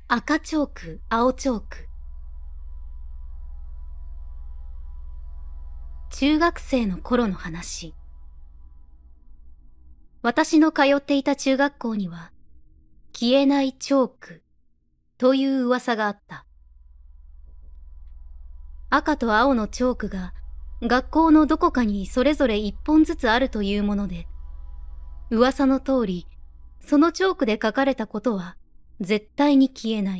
赤チョーク、青チョーク。中学生の頃の話。私の通っていた中学校には、消えないチョークという噂があった。赤と青のチョークが学校のどこかにそれぞれ一本ずつあるというもので、噂の通り、そのチョークで書かれたことは絶対に消えない。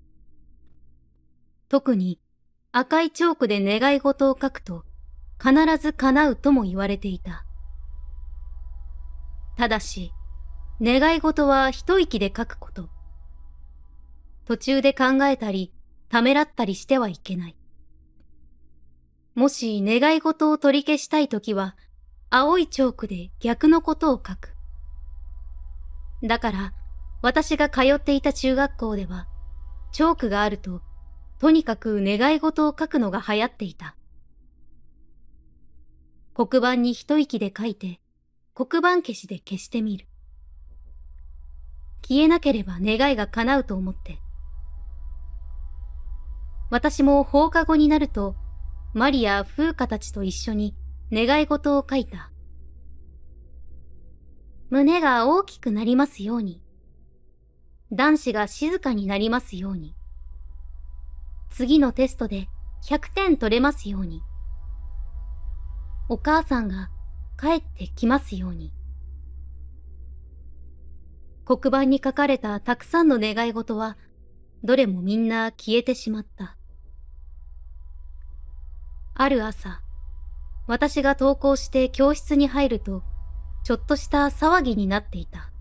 特に赤いチョークで願い事を書くと必ず叶うとも言われていた。ただし、願い事は一息で書くこと。途中で考えたり、ためらったりしてはいけない。もし願い事を取り消したいときは、青いチョークで逆のことを書く。だから、私が通っていた中学校では、チョークがあると、とにかく願い事を書くのが流行っていた。黒板に一息で書いて、黒板消しで消してみる。消えなければ願いが叶うと思って。私も放課後になると、マリや風花たちと一緒に願い事を書いた。胸が大きくなりますように。男子が静かになりますように。次のテストで100点取れますように。お母さんが帰ってきますように。黒板に書かれたたくさんの願い事は、どれもみんな消えてしまった。ある朝、私が登校して教室に入ると、ちょっとした騒ぎになっていた。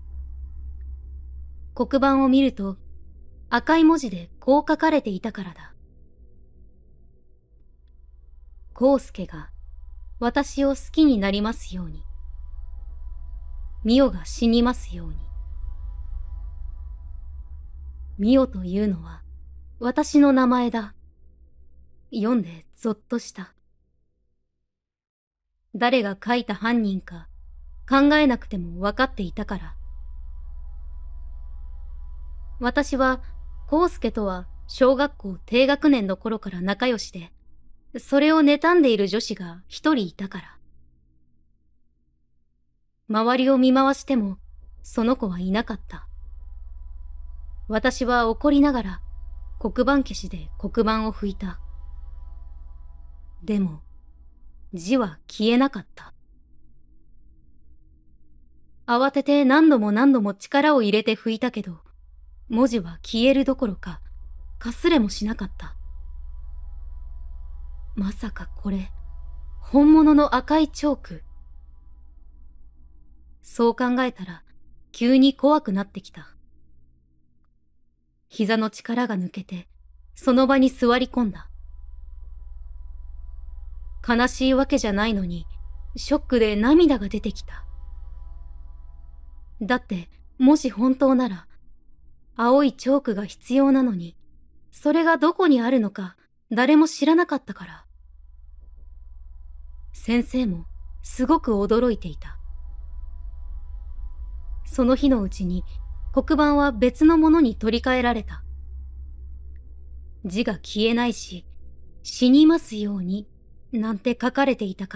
黒板を見ると、赤い文字でこう書かれていたからだ。康介が私を好きになりますように。ミオが死にますように。ミオというのは私の名前だ。読んでゾッとした。誰が書いた犯人か考えなくても分かっていたから。私は康介とは小学校低学年の頃から仲良しで、それを妬んでいる女子が一人いたから。周りを見回してもその子はいなかった。私は怒りながら黒板消しで黒板を拭いた。でも字は消えなかった。慌てて何度も何度も力を入れて拭いたけど、文字は消えるどころか、かすれもしなかった。まさかこれ、本物の赤いチョーク。そう考えたら、急に怖くなってきた。膝の力が抜けて、その場に座り込んだ。悲しいわけじゃないのに、ショックで涙が出てきた。だって、もし本当なら、青いチョークが必要なのに、それがどこにあるのか誰も知らなかったから。先生もすごく驚いていた。その日のうちに黒板は別のものに取り替えられた。字が消えないし、死にますようになんて書かれていたから。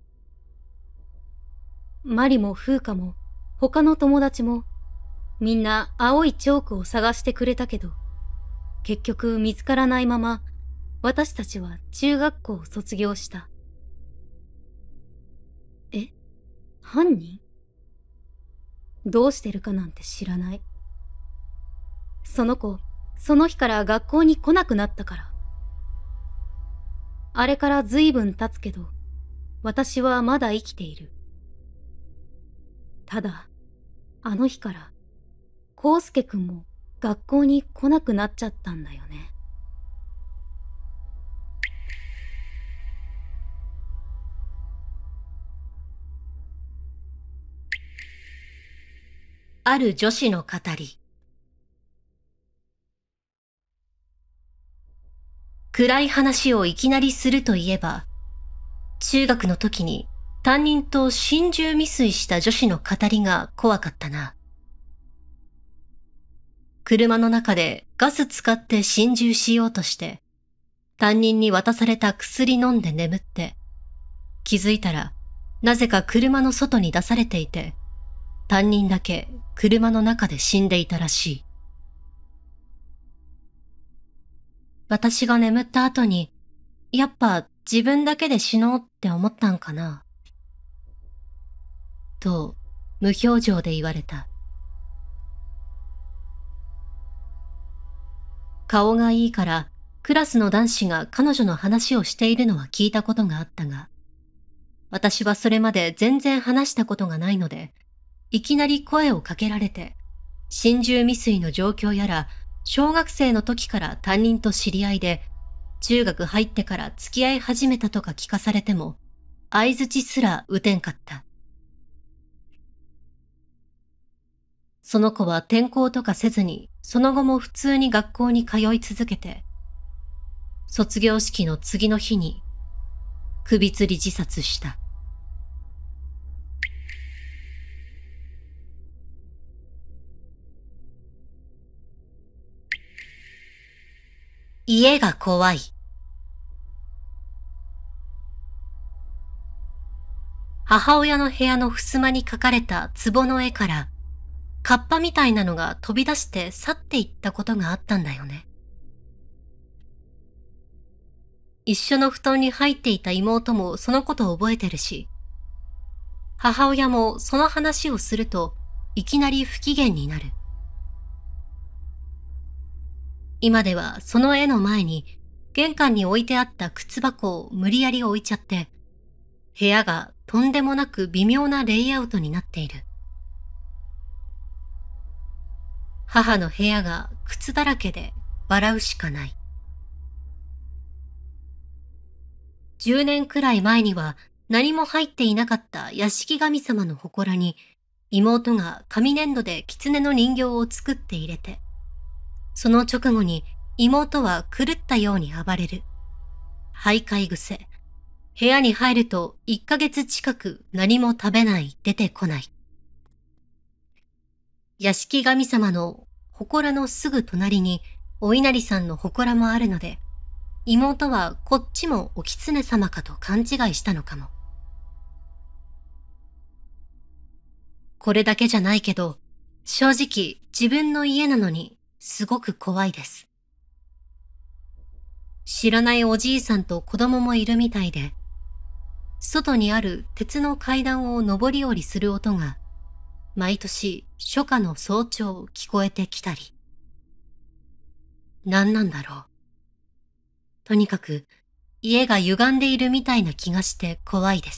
マリも風花も他の友達もみんな青いチョークを探してくれたけど、結局見つからないまま私たちは中学校を卒業した。え？犯人？どうしてるかなんて知らない。その子、その日から学校に来なくなったから。あれからずいぶん経つけど、私はまだ生きている。ただ、あの日から、康介くんも学校に来なくなっちゃったんだよね。 ある女子の語り。暗い話をいきなりするといえば、中学の時に担任と心中未遂した女子の語りが怖かったな。 車の中でガス使って心中しようとして、担任に渡された薬飲んで眠って、気づいたらなぜか車の外に出されていて、担任だけ車の中で死んでいたらしい。私が眠った後に、やっぱ自分だけで死のうって思ったんかな。と、無表情で言われた。顔がいいから、クラスの男子が彼女の話をしているのは聞いたことがあったが、私はそれまで全然話したことがないので、いきなり声をかけられて、心中未遂の状況やら、小学生の時から担任と知り合いで、中学入ってから付き合い始めたとか聞かされても、相槌すら打てんかった。その子は転校とかせずに、その後も普通に学校に通い続けて、卒業式の次の日に、首吊り自殺した。家が怖い。母親の部屋の襖に描かれた壺の絵から、カッパみたいなのが飛び出して去っていったことがあったんだよね。一緒の布団に入っていた妹もそのことを覚えてるし、母親もその話をするといきなり不機嫌になる。今ではその絵の前に玄関に置いてあった靴箱を無理やり置いちゃって、部屋がとんでもなく微妙なレイアウトになっている。母の部屋が靴だらけで笑うしかない。10年くらい前には何も入っていなかった屋敷神様の祠に妹が紙粘土で狐の人形を作って入れて、その直後に妹は狂ったように暴れる。徘徊癖。部屋に入ると1ヶ月近く何も食べない、出てこない。屋敷神様の祠のすぐ隣にお稲荷さんの祠もあるので、妹はこっちもお狐様かと勘違いしたのかも。これだけじゃないけど、正直自分の家なのにすごく怖いです。知らないおじいさんと子供もいるみたいで、外にある鉄の階段を上り下りする音が、毎年初夏の早朝聞こえてきたり。何なんだろう。とにかく家が歪んでいるみたいな気がして怖いです。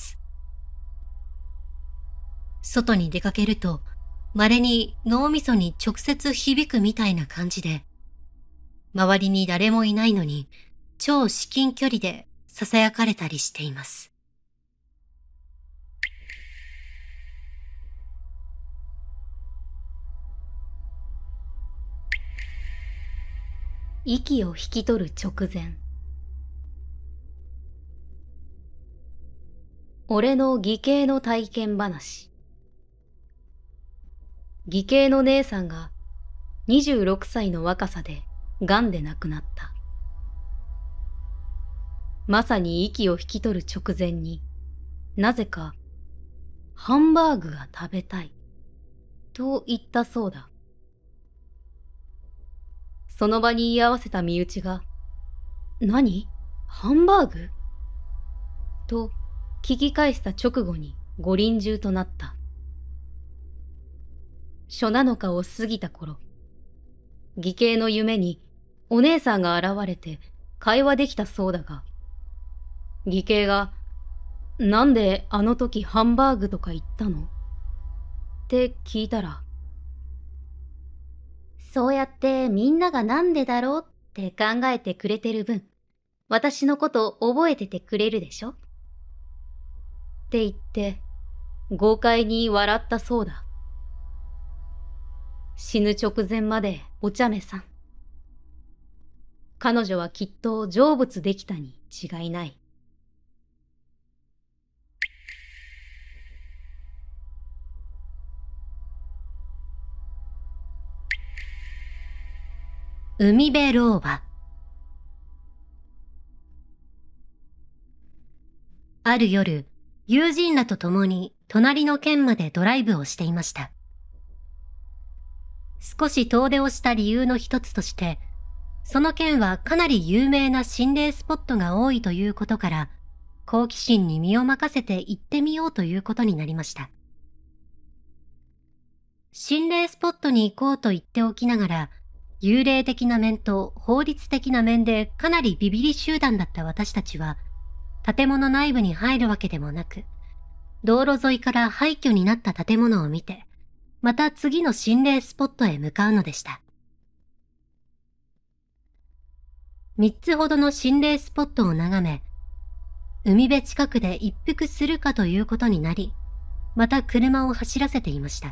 外に出かけると、稀に脳みそに直接響くみたいな感じで、周りに誰もいないのに超至近距離で囁かれたりしています。 息を引き取る直前。俺の義兄の体験話。義兄の姉さんが26歳の若さで癌で亡くなった。まさに息を引き取る直前に、なぜかハンバーグが食べたいと言ったそうだ。その場に居合わせた身内が、何？ハンバーグ？と聞き返した直後にご臨終となった。初七日を過ぎた頃、義兄の夢にお姉さんが現れて会話できたそうだが、義兄が、なんであの時ハンバーグとか言ったの？って聞いたら、そうやってみんながなんでだろうって考えてくれてる分、私のこと覚えててくれるでしょ？って言って、豪快に笑ったそうだ。死ぬ直前までお茶目さん。彼女はきっと成仏できたに違いない。 海辺老婆。ある夜、友人らと共に隣の県までドライブをしていました。少し遠出をした理由の一つとして、その県はかなり有名な心霊スポットが多いということから、好奇心に身を任せて行ってみようということになりました。心霊スポットに行こうと言っておきながら、幽霊的な面と法律的な面でかなりビビり集団だった私たちは、建物内部に入るわけでもなく、道路沿いから廃墟になった建物を見て、また次の心霊スポットへ向かうのでした。3つほどの心霊スポットを眺め、海辺近くで一服するかということになり、また車を走らせていました。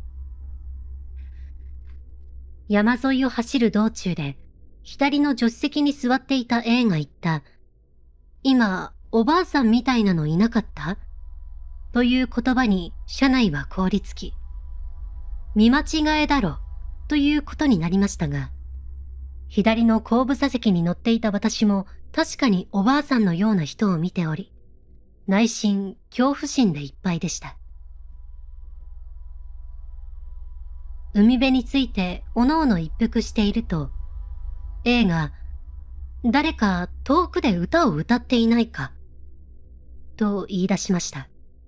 山沿いを走る道中で、左の助手席に座っていた A が言った、今、おばあさんみたいなのいなかった?という言葉に車内は凍りつき、見間違えだろ、ということになりましたが、左の後部座席に乗っていた私も確かにおばあさんのような人を見ており、内心恐怖心でいっぱいでした。海辺についておのおの一服していると、A が、誰か遠くで歌を歌っていないか、と言い出しました。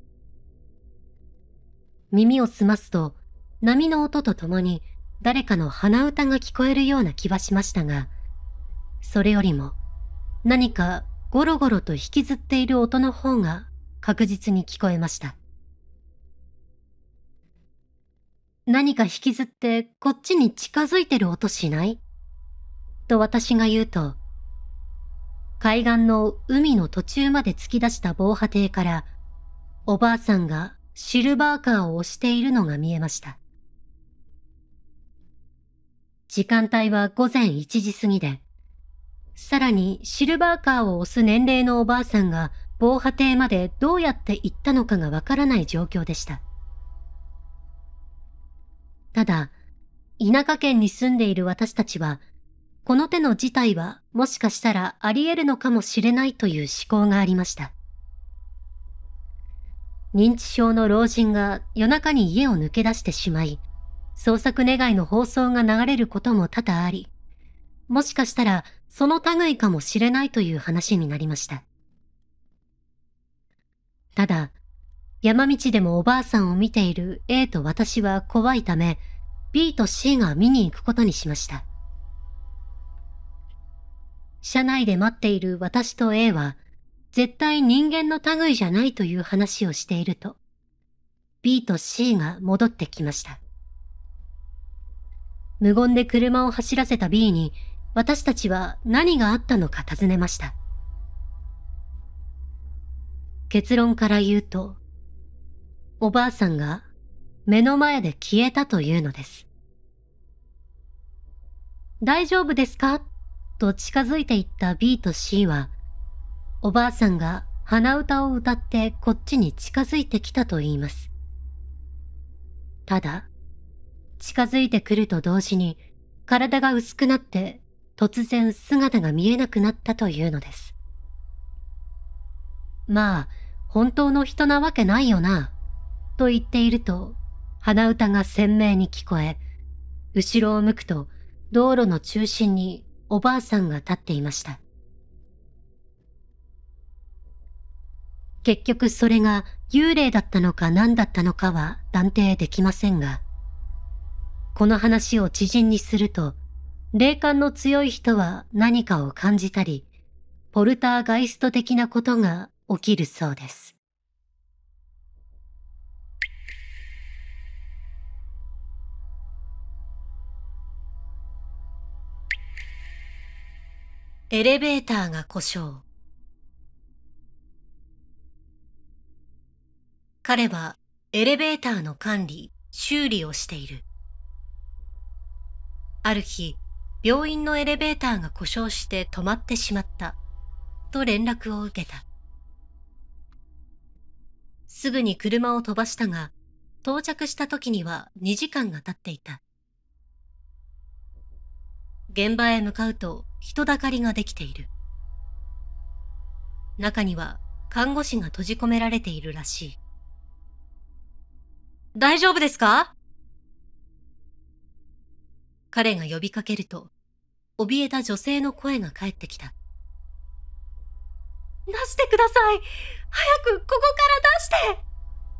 耳を澄ますと、波の音とともに誰かの鼻歌が聞こえるような気はしましたが、それよりも何かゴロゴロと引きずっている音の方が確実に聞こえました。何か引きずってこっちに近づいてる音しない?と私が言うと、海岸の海の途中まで突き出した防波堤から、おばあさんがシルバーカーを押しているのが見えました。時間帯は午前1時過ぎで、さらにシルバーカーを押す年齢のおばあさんが防波堤までどうやって行ったのかがわからない状況でした。ただ、田舎県に住んでいる私たちは、この手の事態はもしかしたらあり得るのかもしれないという思考がありました。認知症の老人が夜中に家を抜け出してしまい、捜索願いの放送が流れることも多々あり、もしかしたらその類かもしれないという話になりました。ただ、山道でもおばあさんを見ている A と私は怖いため、B と C が見に行くことにしました。車内で待っている私と A は、絶対人間の類じゃないという話をしていると、B と C が戻ってきました。無言で車を走らせた B に、私たちは何があったのか尋ねました。結論から言うと、おばあさんが目の前で消えたというのです。大丈夫ですか?と近づいていった B と C は、おばあさんが鼻歌を歌ってこっちに近づいてきたと言います。ただ、近づいてくると同時に体が薄くなって突然姿が見えなくなったというのです。まあ、本当の人なわけないよな、と言っていると鼻歌が鮮明に聞こえ、後ろを向くと道路の中心におばあさんが立っていました。結局それが幽霊だったのか何だったのかは断定できませんが、この話を知人にすると、霊感の強い人は何かを感じたり、ポルターガイスト的なことが起きるそうです。エレベーターが故障。彼はエレベーターの管理、修理をしている。ある日、病院のエレベーターが故障して止まってしまった、と連絡を受けた。すぐに車を飛ばしたが、到着した時には2時間が経っていた。 現場へ向かうと人だかりができている。中には看護師が閉じ込められているらしい。大丈夫ですか？彼が呼びかけると、怯えた女性の声が返ってきた。出してください！早くここから出して！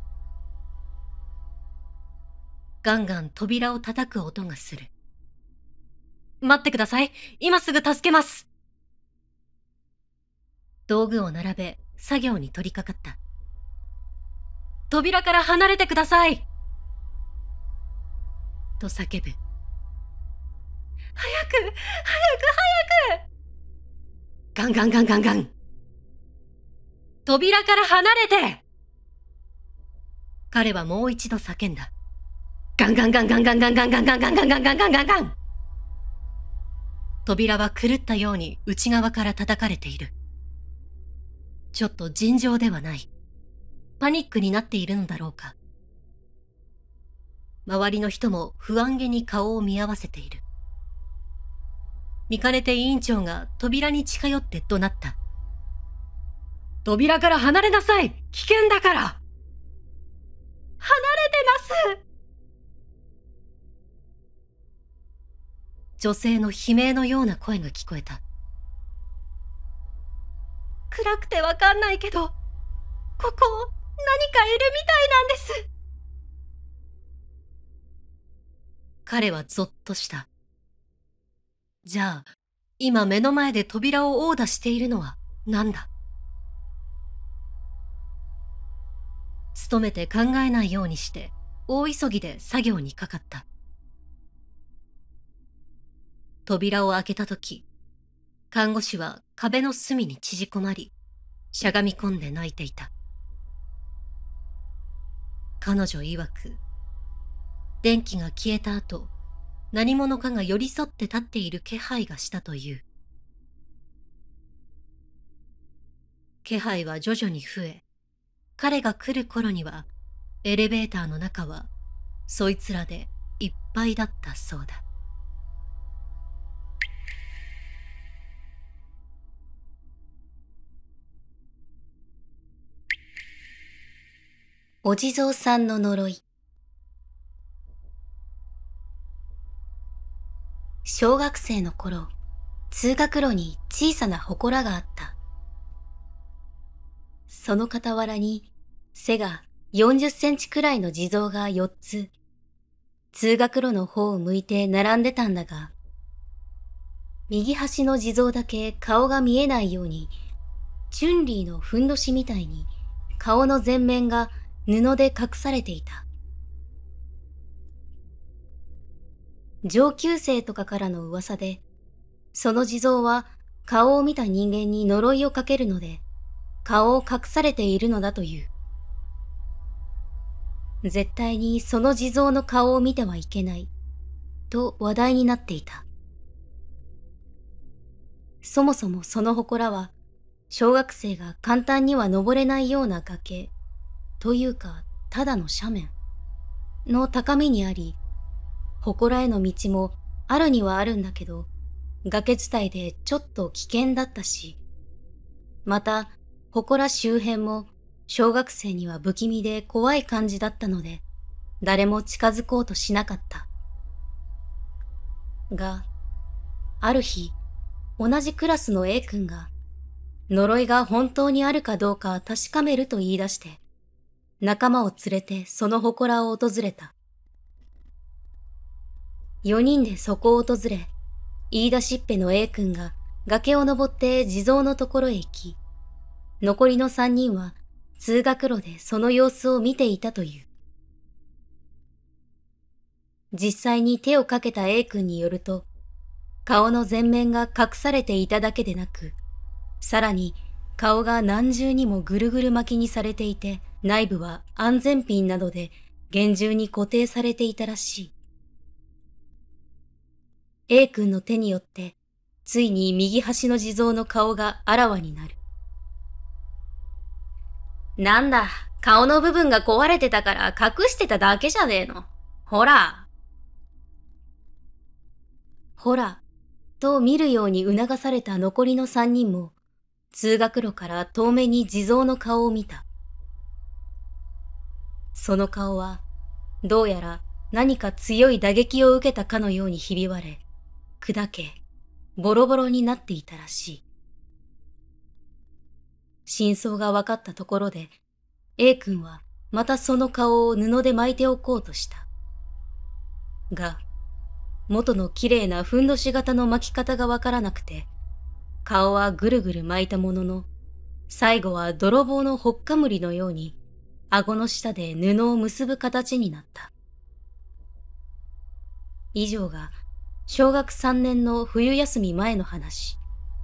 ガンガン扉を叩く音がする。待ってください。今すぐ助けます。道具を並べ、作業に取り掛かった。扉から離れてください！と叫ぶ。早く！早く！早く！ガンガンガンガンガン！扉から離れて！彼はもう一度叫んだ。ガンガンガンガンガンガンガンガンガンガンガンガンガンガンガンガン！扉は狂ったように内側から叩かれている。ちょっと尋常ではない。パニックになっているのだろうか。周りの人も不安げに顔を見合わせている。見かねて委員長が扉に近寄って怒鳴った。扉から離れなさい！危険だから！離れてます！女性の悲鳴のような声が聞こえた。暗くてわかんないけど、ここ、何かいるみたいなんです。彼はゾッとした。じゃあ、今目の前で扉を殴打しているのは何だ？努めて考えないようにして、大急ぎで作業にかかった。扉を開けたとき、看護師は壁の隅に縮こまり、しゃがみ込んで泣いていた。彼女曰く、電気が消えた後、何者かが寄り添って立っている気配がしたという。気配は徐々に増え、彼が来る頃には、エレベーターの中は、そいつらでいっぱいだったそうだ。 お地蔵さんの呪い。小学生の頃、通学路に小さな祠があった。その傍らに背が40センチくらいの地蔵が4つ、通学路の方を向いて並んでたんだが、右端の地蔵だけ顔が見えないように、チュンリーのふんどしみたいに顔の前面が布で隠されていた。上級生とかからの噂で、その地蔵は顔を見た人間に呪いをかけるので、顔を隠されているのだという。絶対にその地蔵の顔を見てはいけない、と話題になっていた。そもそもその祠は、小学生が簡単には登れないような崖、というか、ただの斜面の高みにあり、祠への道もあるにはあるんだけど、崖伝いでちょっと危険だったし、また、祠周辺も小学生には不気味で怖い感じだったので、誰も近づこうとしなかった。が、ある日、同じクラスの A 君が、呪いが本当にあるかどうか確かめると言い出して、仲間を連れてその祠を訪れた。4人でそこを訪れ、言い出しっぺの A 君が崖を登って地蔵のところへ行き、残りの3人は通学路でその様子を見ていたという。実際に手をかけた A 君によると、顔の前面が隠されていただけでなく、さらに顔が何重にもぐるぐる巻きにされていて、内部は安全ピンなどで厳重に固定されていたらしい。A 君の手によって、ついに右端の地蔵の顔があらわになる。なんだ、顔の部分が壊れてたから隠してただけじゃねえの。ほら。ほら、 と見るように促された残りの三人も、通学路から遠目に地蔵の顔を見た。その顔は、どうやら何か強い打撃を受けたかのようにひび割れ、砕け、ボロボロになっていたらしい。真相が分かったところで、A 君はまたその顔を布で巻いておこうとした。が、元の綺麗なふんどし型の巻き方が分からなくて、顔はぐるぐる巻いたものの、最後は泥棒のほっかむりのように、顎の下で布を結ぶ形になった。以上が小学3年の冬休み前の話。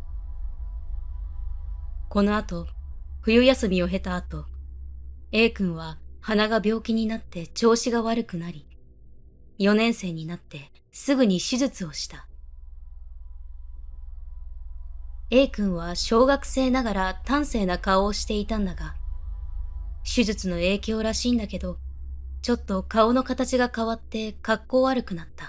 この後、冬休みを経た後、A 君は鼻が病気になって調子が悪くなり、4年生になってすぐに手術をした。A 君は小学生ながら端正な顔をしていたんだが、手術の影響らしいんだけど、ちょっと顔の形が変わって格好悪くなった。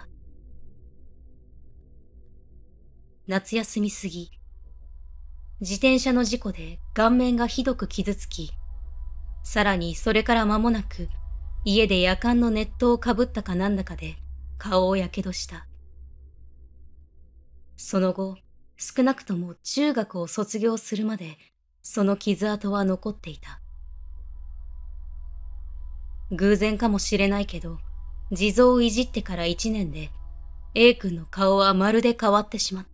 夏休み過ぎ、自転車の事故で顔面がひどく傷つき、さらにそれから間もなく家で夜間の熱湯をかぶったかなんだかで顔をやけどした。その後、少なくとも中学を卒業するまでその傷跡は残っていた。偶然かもしれないけど、地蔵をいじってから1年で A 君の顔はまるで変わってしまった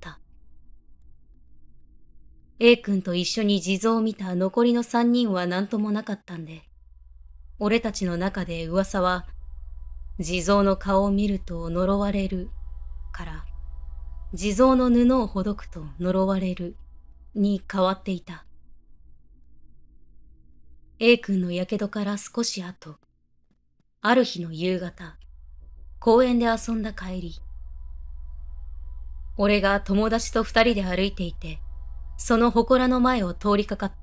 。A 君と一緒に地蔵を見た残りの3人は何ともなかったんで、俺たちの中で噂は、地蔵の顔を見ると呪われるから、地蔵の布をほどくと呪われるに変わっていた。A 君のやけどから少し後、ある日の夕方、公園で遊んだ帰り、俺が友達と2人で歩いていて、その祠の前を通りかかった。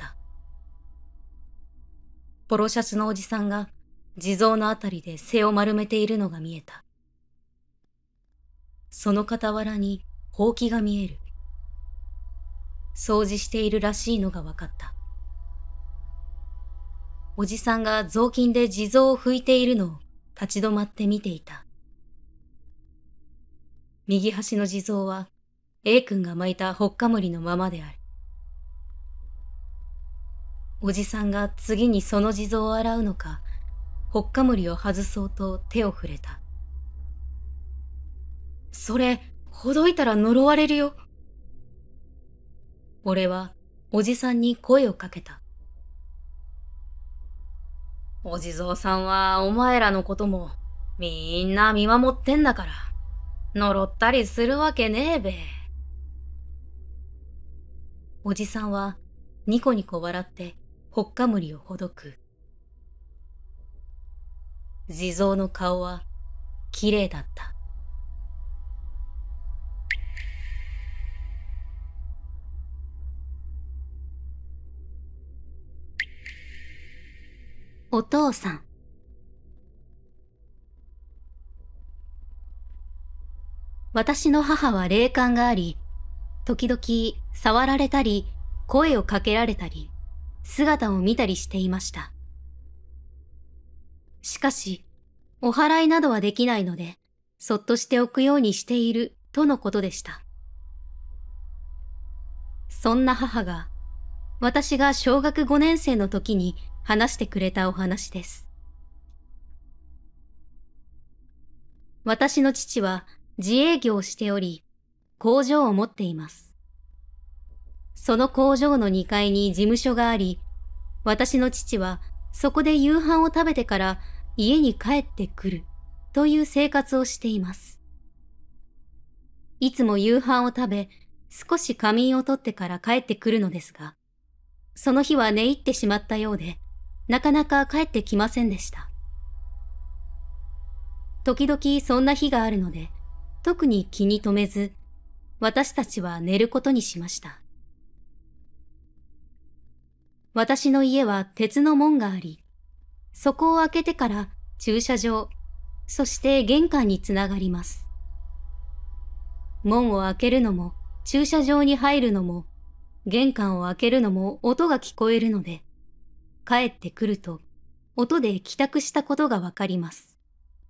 ポロシャツのおじさんが地蔵のあたりで背を丸めているのが見えた。その傍らにほうきが見える。掃除しているらしいのがわかった。おじさんが雑巾で地蔵を拭いているのを立ち止まって見ていた。右端の地蔵は A 君が巻いたほっかむりのままである。おじさんが次にその地蔵を洗うのか、ほっかむりを外そうと手を触れた。それ、ほどいたら呪われるよ。俺はおじさんに声をかけた。お地蔵さんはお前らのこともみんな見守ってんだから、呪ったりするわけねえべ。おじさんはニコニコ笑ってほっかむりをほどく。地蔵の顔はきれいだった。お父さん。私の母は霊感があり、時々触られたり、声をかけられたり、姿を見たりしていました。しかし、お祓いなどはできないので、そっとしておくようにしているとのことでした。そんな母が、私が小学5年生の時に話してくれたお話です。私の父は自営業をしており、工場を持っています。その工場の2階に事務所があり、私の父はそこで夕飯を食べてから家に帰ってくるという生活をしています。いつも夕飯を食べ、少し仮眠をとってから帰ってくるのですが、その日は寝入ってしまったようで、なかなか帰ってきませんでした。時々そんな日があるので、特に気に留めず、私たちは寝ることにしました。私の家は鉄の門があり、そこを開けてから駐車場、そして玄関につながります。門を開けるのも駐車場に入るのも、玄関を開けるのも音が聞こえるので、帰ってくると音で帰宅したことがわかります。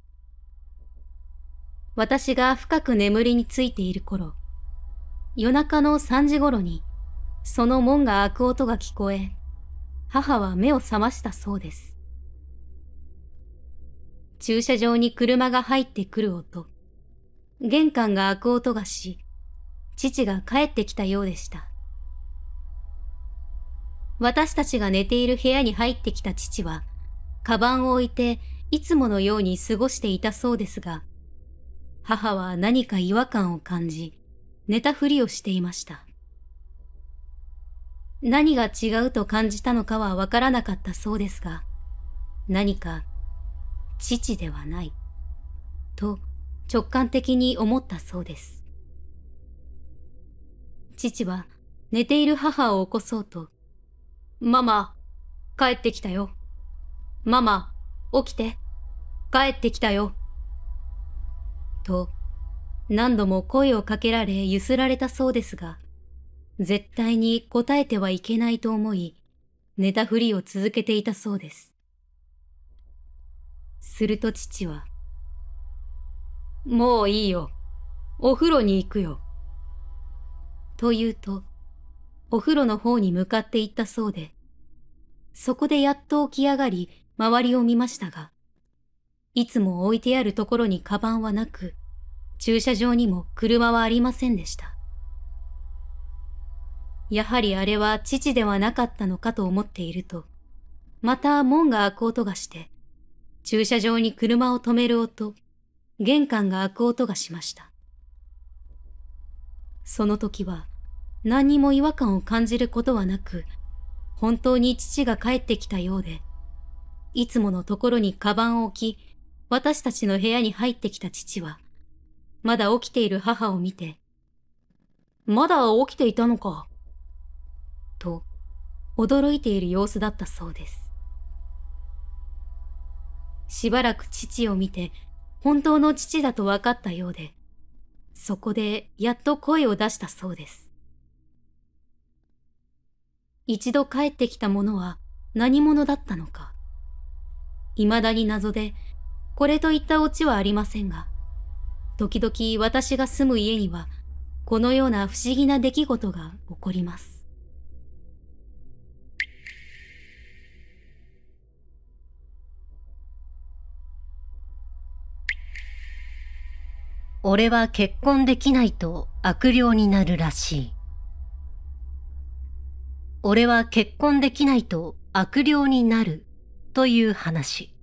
私が深く眠りについている頃、夜中の3時頃にその門が開く音が聞こえ、母は目を覚ましたそうです。駐車場に車が入ってくる音、玄関が開く音がし、父が帰ってきたようでした。私たちが寝ている部屋に入ってきた父は、カバンを置いていつものように過ごしていたそうですが、母は何か違和感を感じ、寝たふりをしていました。何が違うと感じたのかはわからなかったそうですが、何か父ではない、と直感的に思ったそうです。父は寝ている母を起こそうと、ママ、帰ってきたよ。ママ、起きて。帰ってきたよ。と、何度も声をかけられゆすられたそうですが、絶対に答えてはいけないと思い、寝たふりを続けていたそうです。すると父は、もういいよ。お風呂に行くよ。と言うと、お風呂の方に向かって行ったそうで、そこでやっと起き上がり、周りを見ましたが、いつも置いてあるところにカバンはなく、駐車場にも車はありませんでした。やはりあれは父ではなかったのかと思っていると、また門が開く音がして、駐車場に車を止める音、玄関が開く音がしました。その時は何にも違和感を感じることはなく、本当に父が帰ってきたようで、いつものところにカバンを置き、私たちの部屋に入ってきた父は、まだ起きている母を見て、まだ起きていたのか、と驚いている様子だったそうです。しばらく父を見て、本当の父だと分かったようで、そこでやっと声を出したそうです。一度帰ってきたものは何者だったのか。未だに謎で、これといったオチはありませんが、時々私が住む家には、このような不思議な出来事が起こります。 俺は結婚できないと悪霊になるらしい。俺は結婚できないと悪霊になるという話。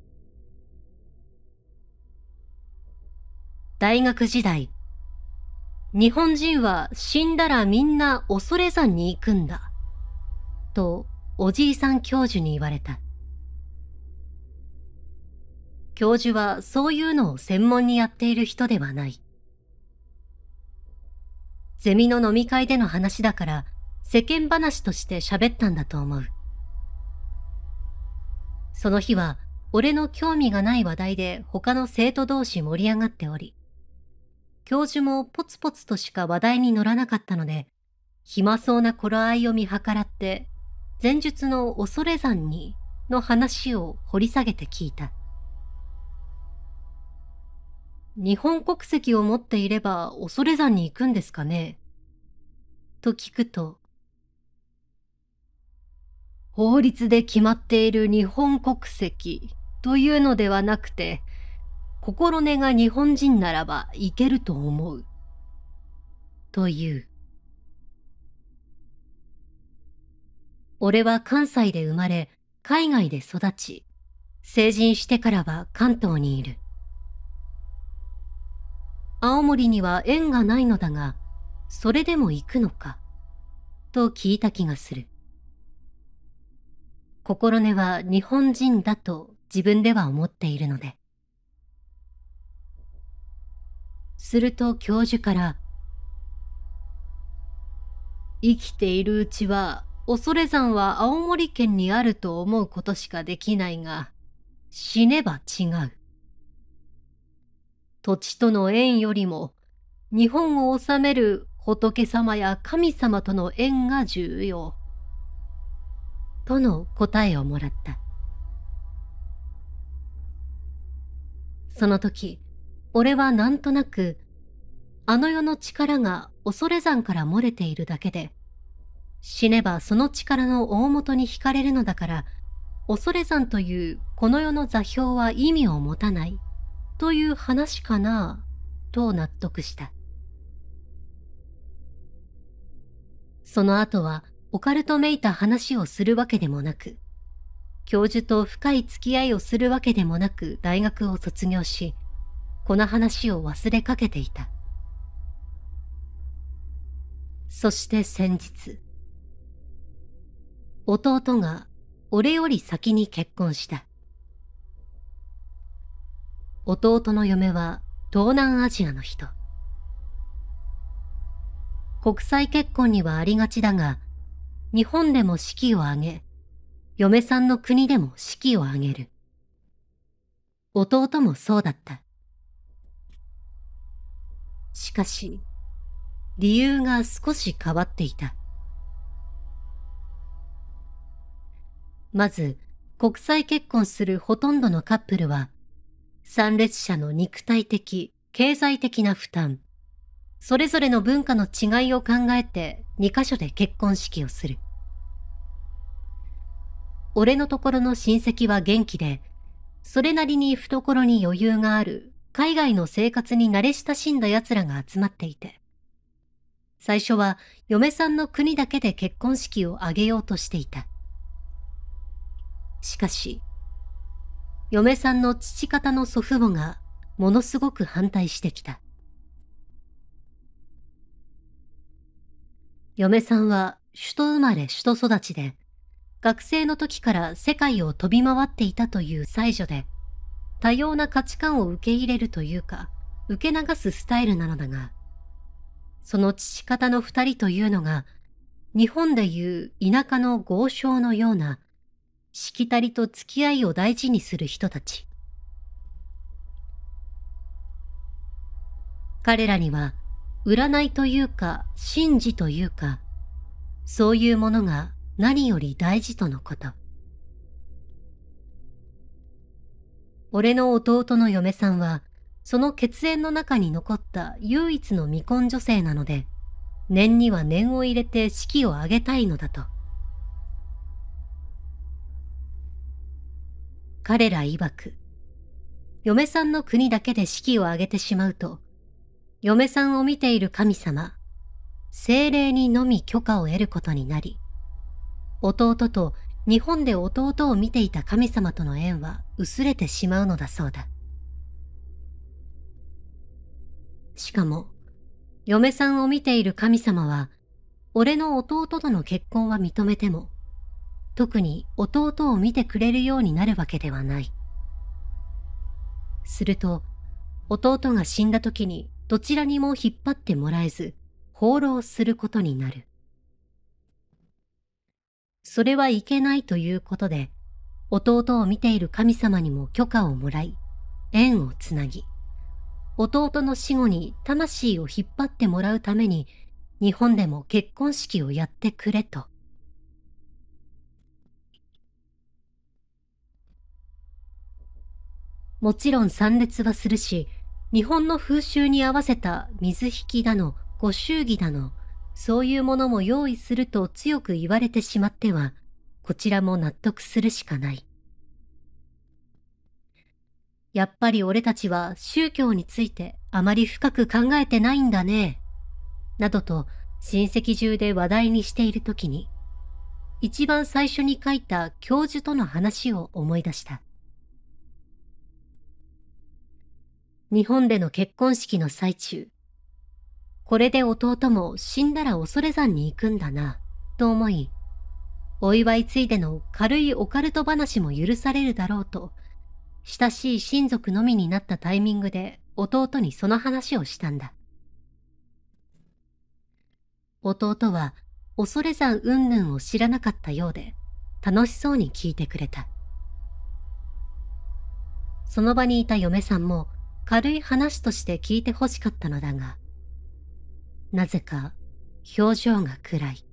大学時代、日本人は死んだらみんな恐山に行くんだ、とおじいさん教授に言われた。教授はそういうのを専門にやっている人ではない。ゼミの飲み会での話だから世間話として喋ったんだと思う。その日は俺の興味がない話題で他の生徒同士盛り上がっており、教授もポツポツとしか話題に乗らなかったので、暇そうな頃合いを見計らって前述の恐山にの話を掘り下げて聞いた。日本国籍を持っていれば恐山に行くんですかねと聞くと、法律で決まっている日本国籍というのではなくて、心根が日本人ならば行けると思う。という。俺は関西で生まれ、海外で育ち、成人してからは関東にいる。青森には縁がないのだが、それでも行くのか、と聞いた気がする。心根は日本人だと自分では思っているので。すると教授から、生きているうちは恐山は青森県にあると思うことしかできないが、死ねば違う。土地との縁よりも日本を治める仏様や神様との縁が重要。との答えをもらった。その時、俺はなんとなく、あの世の力が恐山から漏れているだけで、死ねばその力の大元に惹かれるのだから、恐山というこの世の座標は意味を持たないという話かなと納得した。その後はオカルトめいた話をするわけでもなく、教授と深い付き合いをするわけでもなく大学を卒業し、この話を忘れかけていた。そして先日、弟が俺より先に結婚した。弟の嫁は東南アジアの人。国際結婚にはありがちだが、日本でも式を挙げ、嫁さんの国でも式を挙げる。弟もそうだった。しかし、理由が少し変わっていた。まず、国際結婚するほとんどのカップルは、参列者の肉体的、経済的な負担、それぞれの文化の違いを考えて2カ所で結婚式をする。俺のところの親戚は元気で、それなりに懐に余裕がある海外の生活に慣れ親しんだ奴らが集まっていて、最初は嫁さんの国だけで結婚式を挙げようとしていた。しかし、嫁さんの父方の祖父母がものすごく反対してきた。嫁さんは首都生まれ首都育ちで、学生の時から世界を飛び回っていたという才女で、多様な価値観を受け入れるというか、受け流すスタイルなのだが、その父方の二人というのが、日本でいう田舎の豪商のような、しきたりと付き合いを大事にする人たち。彼らには、占いというか、神事というか、そういうものが何より大事とのこと。俺の弟の嫁さんは、その血縁の中に残った唯一の未婚女性なので、念には念を入れて式を挙げたいのだと。彼ら曰く、嫁さんの国だけで式を挙げてしまうと、嫁さんを見ている神様、精霊にのみ許可を得ることになり、弟と日本で弟を見ていた神様との縁は薄れてしまうのだそうだ。しかも、嫁さんを見ている神様は、俺の弟との結婚は認めても、特に弟を見てくれるようになるわけではない。すると、弟が死んだ時にどちらにも引っ張ってもらえず、放浪することになる。それはいけないということで、弟を見ている神様にも許可をもらい、縁をつなぎ、弟の死後に魂を引っ張ってもらうために、日本でも結婚式をやってくれと。もちろん参列はするし、日本の風習に合わせた水引きだの、ご祝儀だの、そういうものも用意すると強く言われてしまっては、こちらも納得するしかない。やっぱり俺たちは宗教についてあまり深く考えてないんだね、などと親戚中で話題にしているときに、一番最初に書いた教授との話を思い出した。日本での結婚式の最中、これで弟も死んだら恐山に行くんだな、と思い、お祝いついでの軽いオカルト話も許されるだろうと、親しい親族のみになったタイミングで弟にその話をしたんだ。弟は恐山云々を知らなかったようで、楽しそうに聞いてくれた。その場にいた嫁さんも軽い話として聞いて欲しかったのだが、なぜか表情が暗い。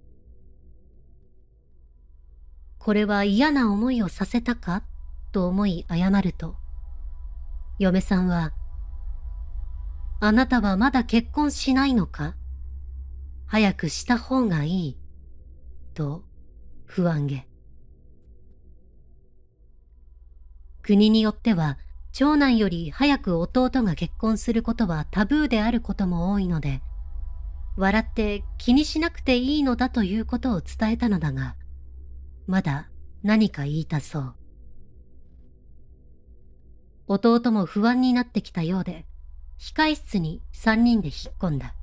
これは嫌な思いをさせたかと思い謝ると、嫁さんは、あなたはまだ結婚しないのか？早くした方がいい。と不安げ。国によっては、長男より早く弟が結婚することはタブーであることも多いので、笑って気にしなくていいのだということを伝えたのだが、まだ何か言いたそう。弟も不安になってきたようで、控室に三人で引っ込んだ。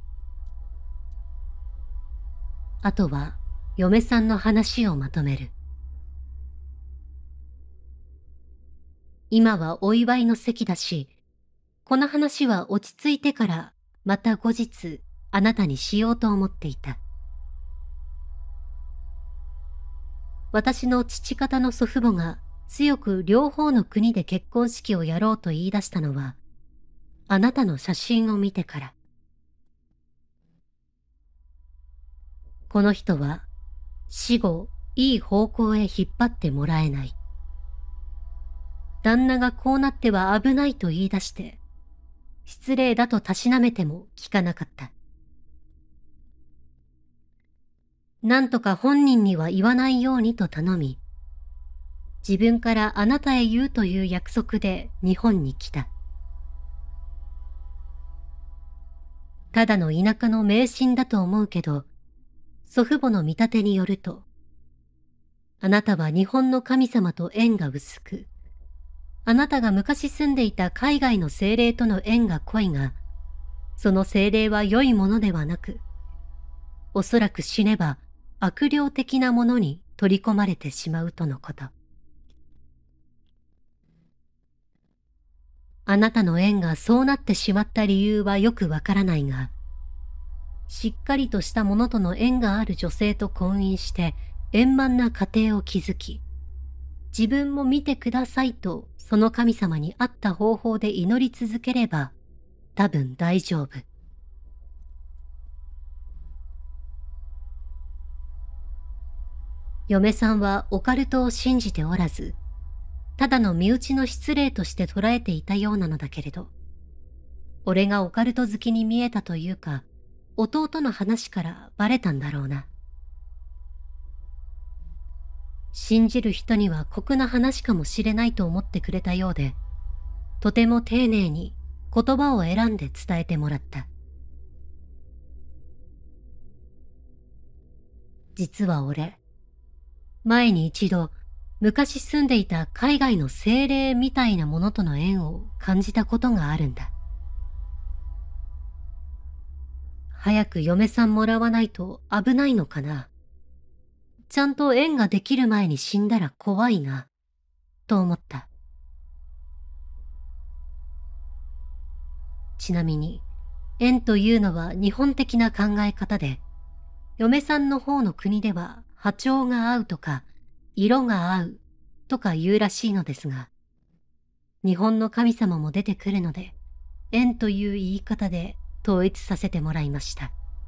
あとは嫁さんの話をまとめる。今はお祝いの席だし、この話は落ち着いてからまた後日あなたにしようと思っていた。私の父方の祖父母が強く両方の国で結婚式をやろうと言い出したのは、あなたの写真を見てから。この人は死後いい方向へ引っ張ってもらえない。旦那がこうなっては危ないと言い出して、失礼だとたしなめても聞かなかった。なんとか本人には言わないようにと頼み、自分からあなたへ言うという約束で日本に来た。ただの田舎の迷信だと思うけど、祖父母の見立てによると、あなたは日本の神様と縁が薄く、あなたが昔住んでいた海外の精霊との縁が濃いが、その精霊は良いものではなく、おそらく死ねば悪霊的なものに取り込まれてしまうとのこと。あなたの縁がそうなってしまった理由はよくわからないが、しっかりとしたものとの縁がある女性と婚姻して円満な家庭を築き、自分も見てくださいとその神様に合った方法で祈り続ければ多分大丈夫。嫁さんはオカルトを信じておらず、ただの身内の失礼として捉えていたようなのだけれど、俺がオカルト好きに見えたというか、弟の話からバレたんだろうな。信じる人には酷な話かもしれないと思ってくれたようで、とても丁寧に言葉を選んで伝えてもらった。実は俺、前に一度昔住んでいた海外の精霊みたいなものとの縁を感じたことがあるんだ。早く嫁さんもらわないと危ないのかな。ちゃんと縁ができる前に死んだら怖いな、と思った。ちなみに、縁というのは日本的な考え方で、嫁さんの方の国では波長が合うとか、色が合うとか言うらしいのですが、日本の神様も出てくるので、縁という言い方で統一させてもらいました。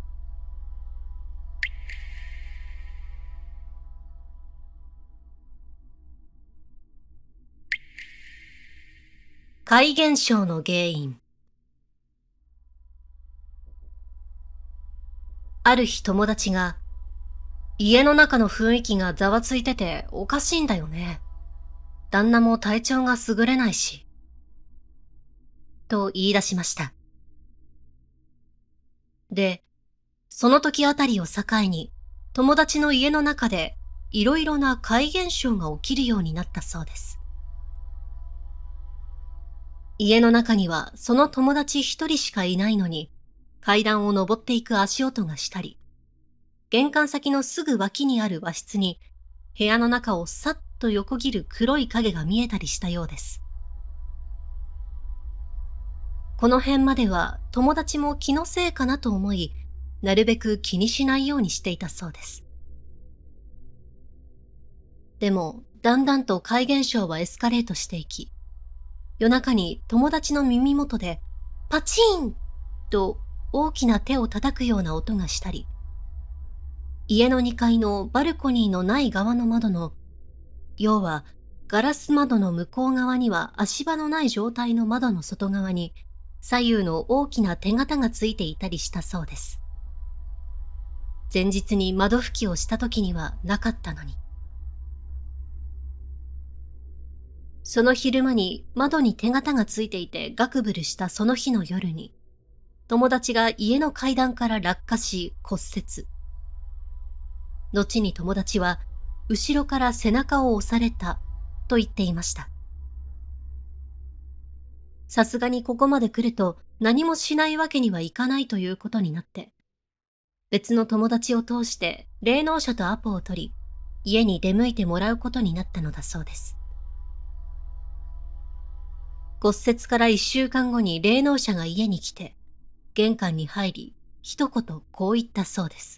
怪現象の原因。ある日友達が、家の中の雰囲気がざわついてておかしいんだよね。旦那も体調が優れないし。と言い出しました。で、その時あたりを境に、友達の家の中でいろいろな怪現象が起きるようになったそうです。家の中にはその友達一人しかいないのに、階段を登っていく足音がしたり、玄関先のすぐ脇にある和室に、部屋の中をさっと横切る黒い影が見えたりしたようです。この辺までは友達も気のせいかなと思い、なるべく気にしないようにしていたそうです。でも、だんだんと怪現象はエスカレートしていき、夜中に友達の耳元でパチンと大きな手を叩くような音がしたり、家の2階のバルコニーのない側の窓の、要はガラス窓の向こう側には足場のない状態の窓の外側に左右の大きな手形がついていたりしたそうです。前日に窓拭きをした時にはなかったのに。その昼間に窓に手形がついていてガクブルしたその日の夜に、友達が家の階段から落下し骨折。後に友達は後ろから背中を押されたと言っていました。さすがにここまで来ると何もしないわけにはいかないということになって、別の友達を通して霊能者とアポを取り、家に出向いてもらうことになったのだそうです。骨折から1週間後に霊能者が家に来て、玄関に入り、一言こう言ったそうです。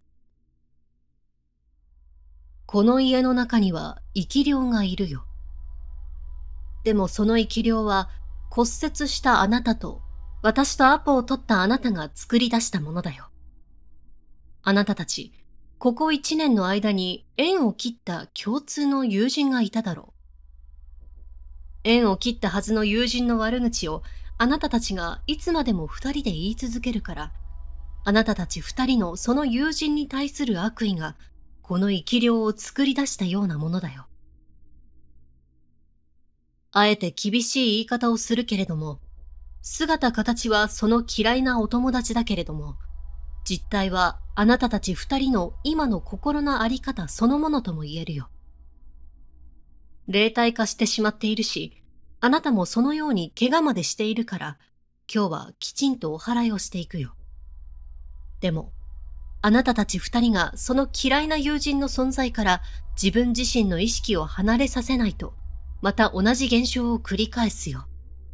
この家の中には生き霊がいるよ。でもその生き霊は骨折したあなたと私とアポを取ったあなたが作り出したものだよ。あなたたち、ここ1年の間に縁を切った共通の友人がいただろう。縁を切ったはずの友人の悪口をあなたたちがいつまでも2人で言い続けるから、あなたたち2人のその友人に対する悪意がこの生き霊を作り出したようなものだよ。あえて厳しい言い方をするけれども、姿形はその嫌いなお友達だけれども、実態はあなたたち2人の今の心のあり方そのものとも言えるよ。霊体化してしまっているし、あなたもそのように怪我までしているから、今日はきちんとお祓いをしていくよ。でも、あなたたち2人がその嫌いな友人の存在から自分自身の意識を離れさせないと、また同じ現象を繰り返すよ。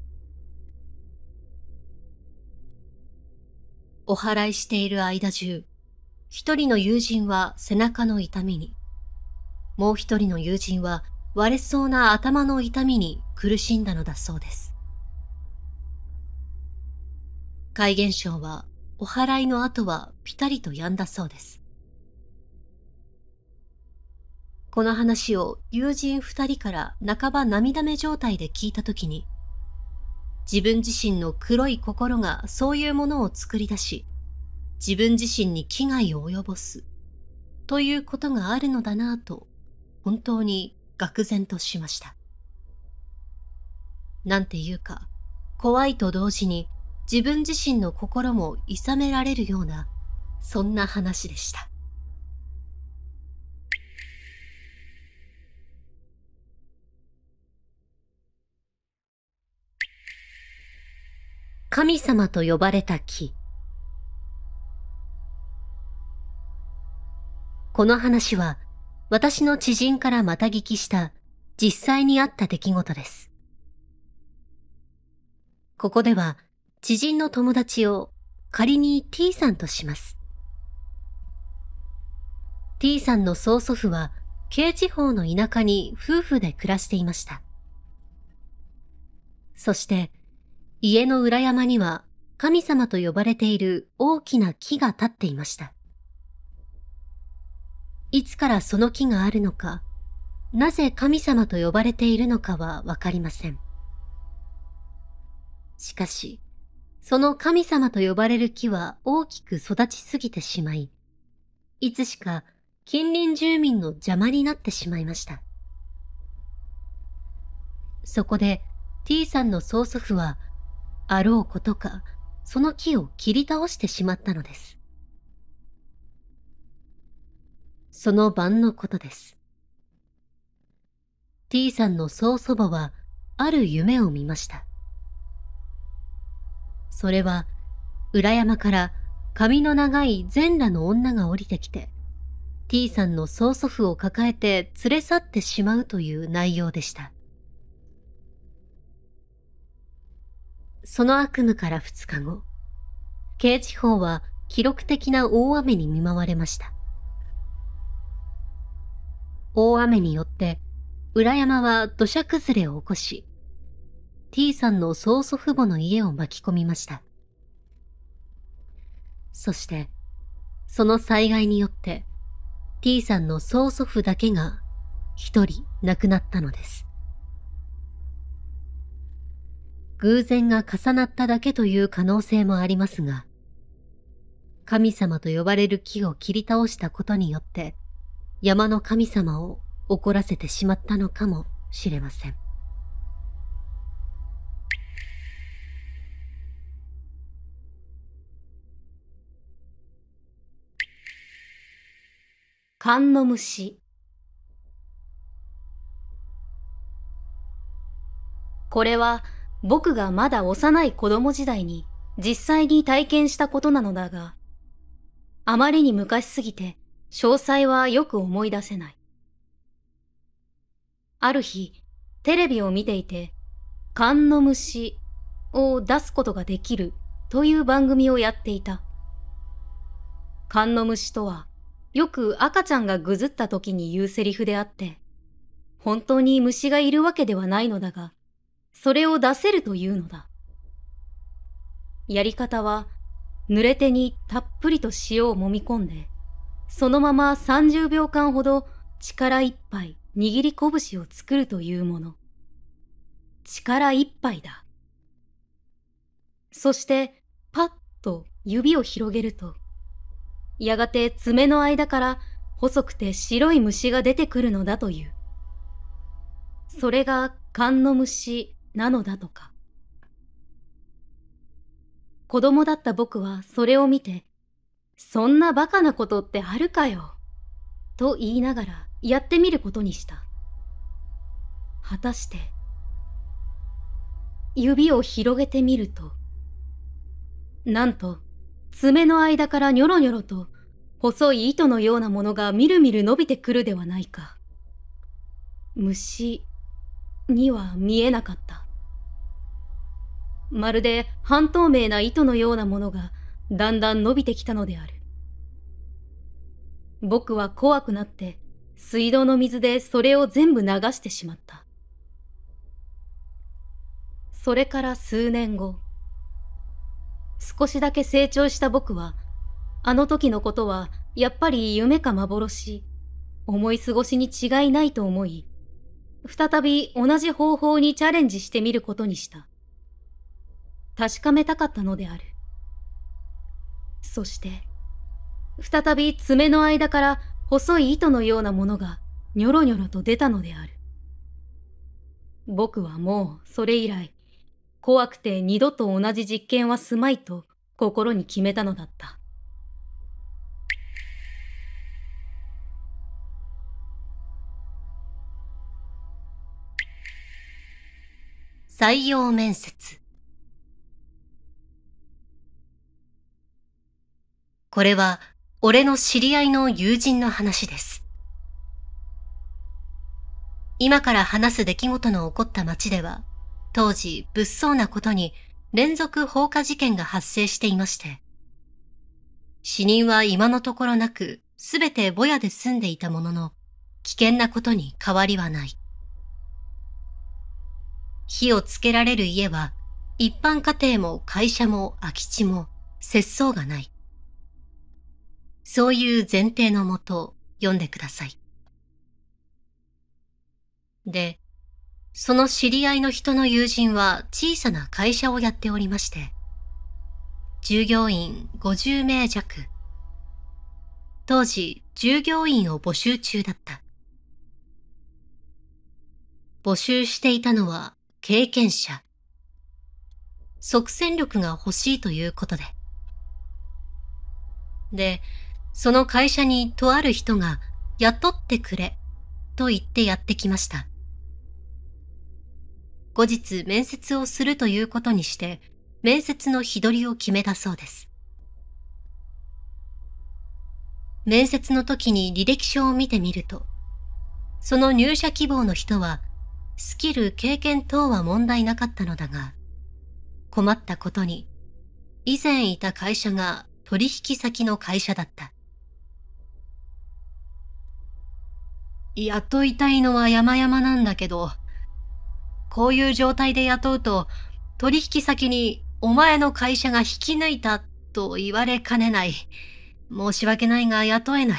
お祓いしている間中、一人の友人は背中の痛みに、もう一人の友人は割れそうな頭の痛みに苦しんだのだそうです。怪現象はお祓いの後はピタリと止んだそうです。この話を友人2人から半ば涙目状態で聞いたときに、自分自身の黒い心がそういうものを作り出し、自分自身に危害を及ぼすということがあるのだなぁと、本当に愕然としました。なんていうか、怖いと同時に自分自身の心も諌められるような、そんな話でした。神様と呼ばれた木。この話は私の知人からまた聞きした実際にあった出来事です。ここでは知人の友達を仮に T さんとします。T さんの曽祖父は京地方の田舎に夫婦で暮らしていました。そして家の裏山には神様と呼ばれている大きな木が立っていました。いつからその木があるのか、なぜ神様と呼ばれているのかはわかりません。しかし、その神様と呼ばれる木は大きく育ちすぎてしまい、いつしか近隣住民の邪魔になってしまいました。そこで T さんの曽祖父は、あろうことか、その木を切り倒してしまったのです。その晩のことです。T さんの曽祖母は、ある夢を見ました。それは、裏山から髪の長い全裸の女が降りてきて、T さんの曽祖父を抱えて連れ去ってしまうという内容でした。その悪夢から2日後、京地方は記録的な大雨に見舞われました。大雨によって裏山は土砂崩れを起こし、T さんの曽祖父母の家を巻き込みました。 そして、その災害によって T さんの曽祖父だけが一人亡くなったのです。偶然が重なっただけという可能性もありますが、神様と呼ばれる木を切り倒したことによって山の神様を怒らせてしまったのかもしれません。 寒の虫。これは僕がまだ幼い子供時代に実際に体験したことなのだが、あまりに昔すぎて詳細はよく思い出せない。ある日、テレビを見ていて、寒の虫を出すことができるという番組をやっていた。寒の虫とは、よく赤ちゃんがぐずった時に言うセリフであって、本当に虫がいるわけではないのだが、それを出せるというのだ。やり方は、濡れ手にたっぷりと塩を揉み込んで、そのまま30秒間ほど力いっぱい握り拳を作るというもの。力いっぱいだ。そして、パッと指を広げると、やがて爪の間から細くて白い虫が出てくるのだという。それが寒の虫なのだとか。子供だった僕はそれを見て、そんなバカなことってあるかよ、と言いながらやってみることにした。果たして、指を広げてみると、なんと、爪の間からニョロニョロと細い糸のようなものがみるみる伸びてくるではないか。虫には見えなかった。まるで半透明な糸のようなものがだんだん伸びてきたのである。僕は怖くなって水道の水でそれを全部流してしまった。それから数年後、少しだけ成長した僕は、あの時のことはやっぱり夢か幻、思い過ごしに違いないと思い、再び同じ方法にチャレンジしてみることにした。確かめたかったのである。そして、再び爪の間から細い糸のようなものがニョロニョロと出たのである。僕はもうそれ以来、怖くて二度と同じ実験はすまいと心に決めたのだった。 採用面接。これは俺の知り合いの友人の話です。今から話す出来事の起こった町では、当時物騒なことに連続放火事件が発生していまして、死人は今のところなくすべてぼやで済んでいたものの、危険なことに変わりはない。火をつけられる家は一般家庭も会社も空き地も節操がない。そういう前提のもと読んでください。で、その知り合いの人の友人は小さな会社をやっておりまして、従業員50名弱。当時、従業員を募集中だった。募集していたのは経験者。即戦力が欲しいということで。で、その会社にとある人が雇ってくれと言ってやってきました。後日面接をするということにして、面接の日取りを決めたそうです。面接の時に履歴書を見てみると、その入社希望の人は、スキル、経験等は問題なかったのだが、困ったことに、以前いた会社が取引先の会社だった。雇いたいのは山々なんだけど、こういう状態で雇うと、取引先にお前の会社が引き抜いたと言われかねない。申し訳ないが雇えない。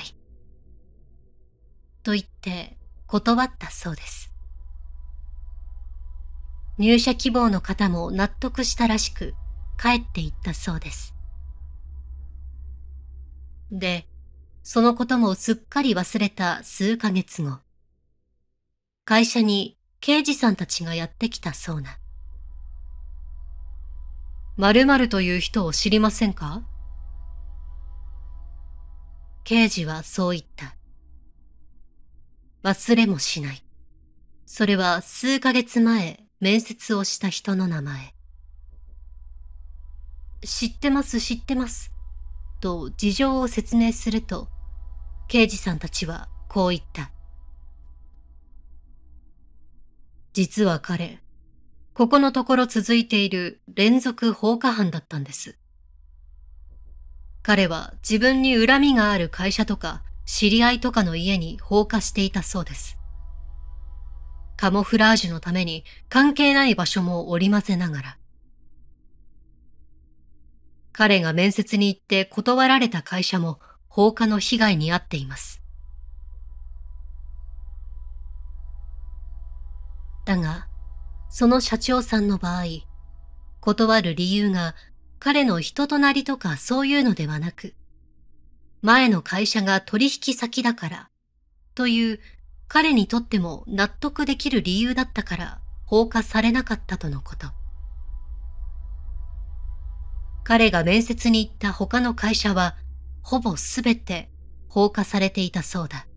と言って断ったそうです。入社希望の方も納得したらしく帰って行ったそうです。で、そのこともすっかり忘れた数ヶ月後、会社に刑事さんたちがやってきたそうな。〇〇という人を知りませんか？刑事はそう言った。忘れもしない。それは数ヶ月前面接をした人の名前。知ってます知ってます。と事情を説明すると、刑事さんたちはこう言った。実は彼、ここのところ続いている連続放火犯だったんです。彼は自分に恨みがある会社とか知り合いとかの家に放火していたそうです。カモフラージュのために関係ない場所も織り交ぜながら。彼が面接に行って断られた会社も放火の被害に遭っています。だが、その社長さんの場合、断る理由が彼の人となりとかそういうのではなく、前の会社が取引先だからという彼にとっても納得できる理由だったから放火されなかったとのこと。彼が面接に行った他の会社はほぼすべて放火されていたそうだ。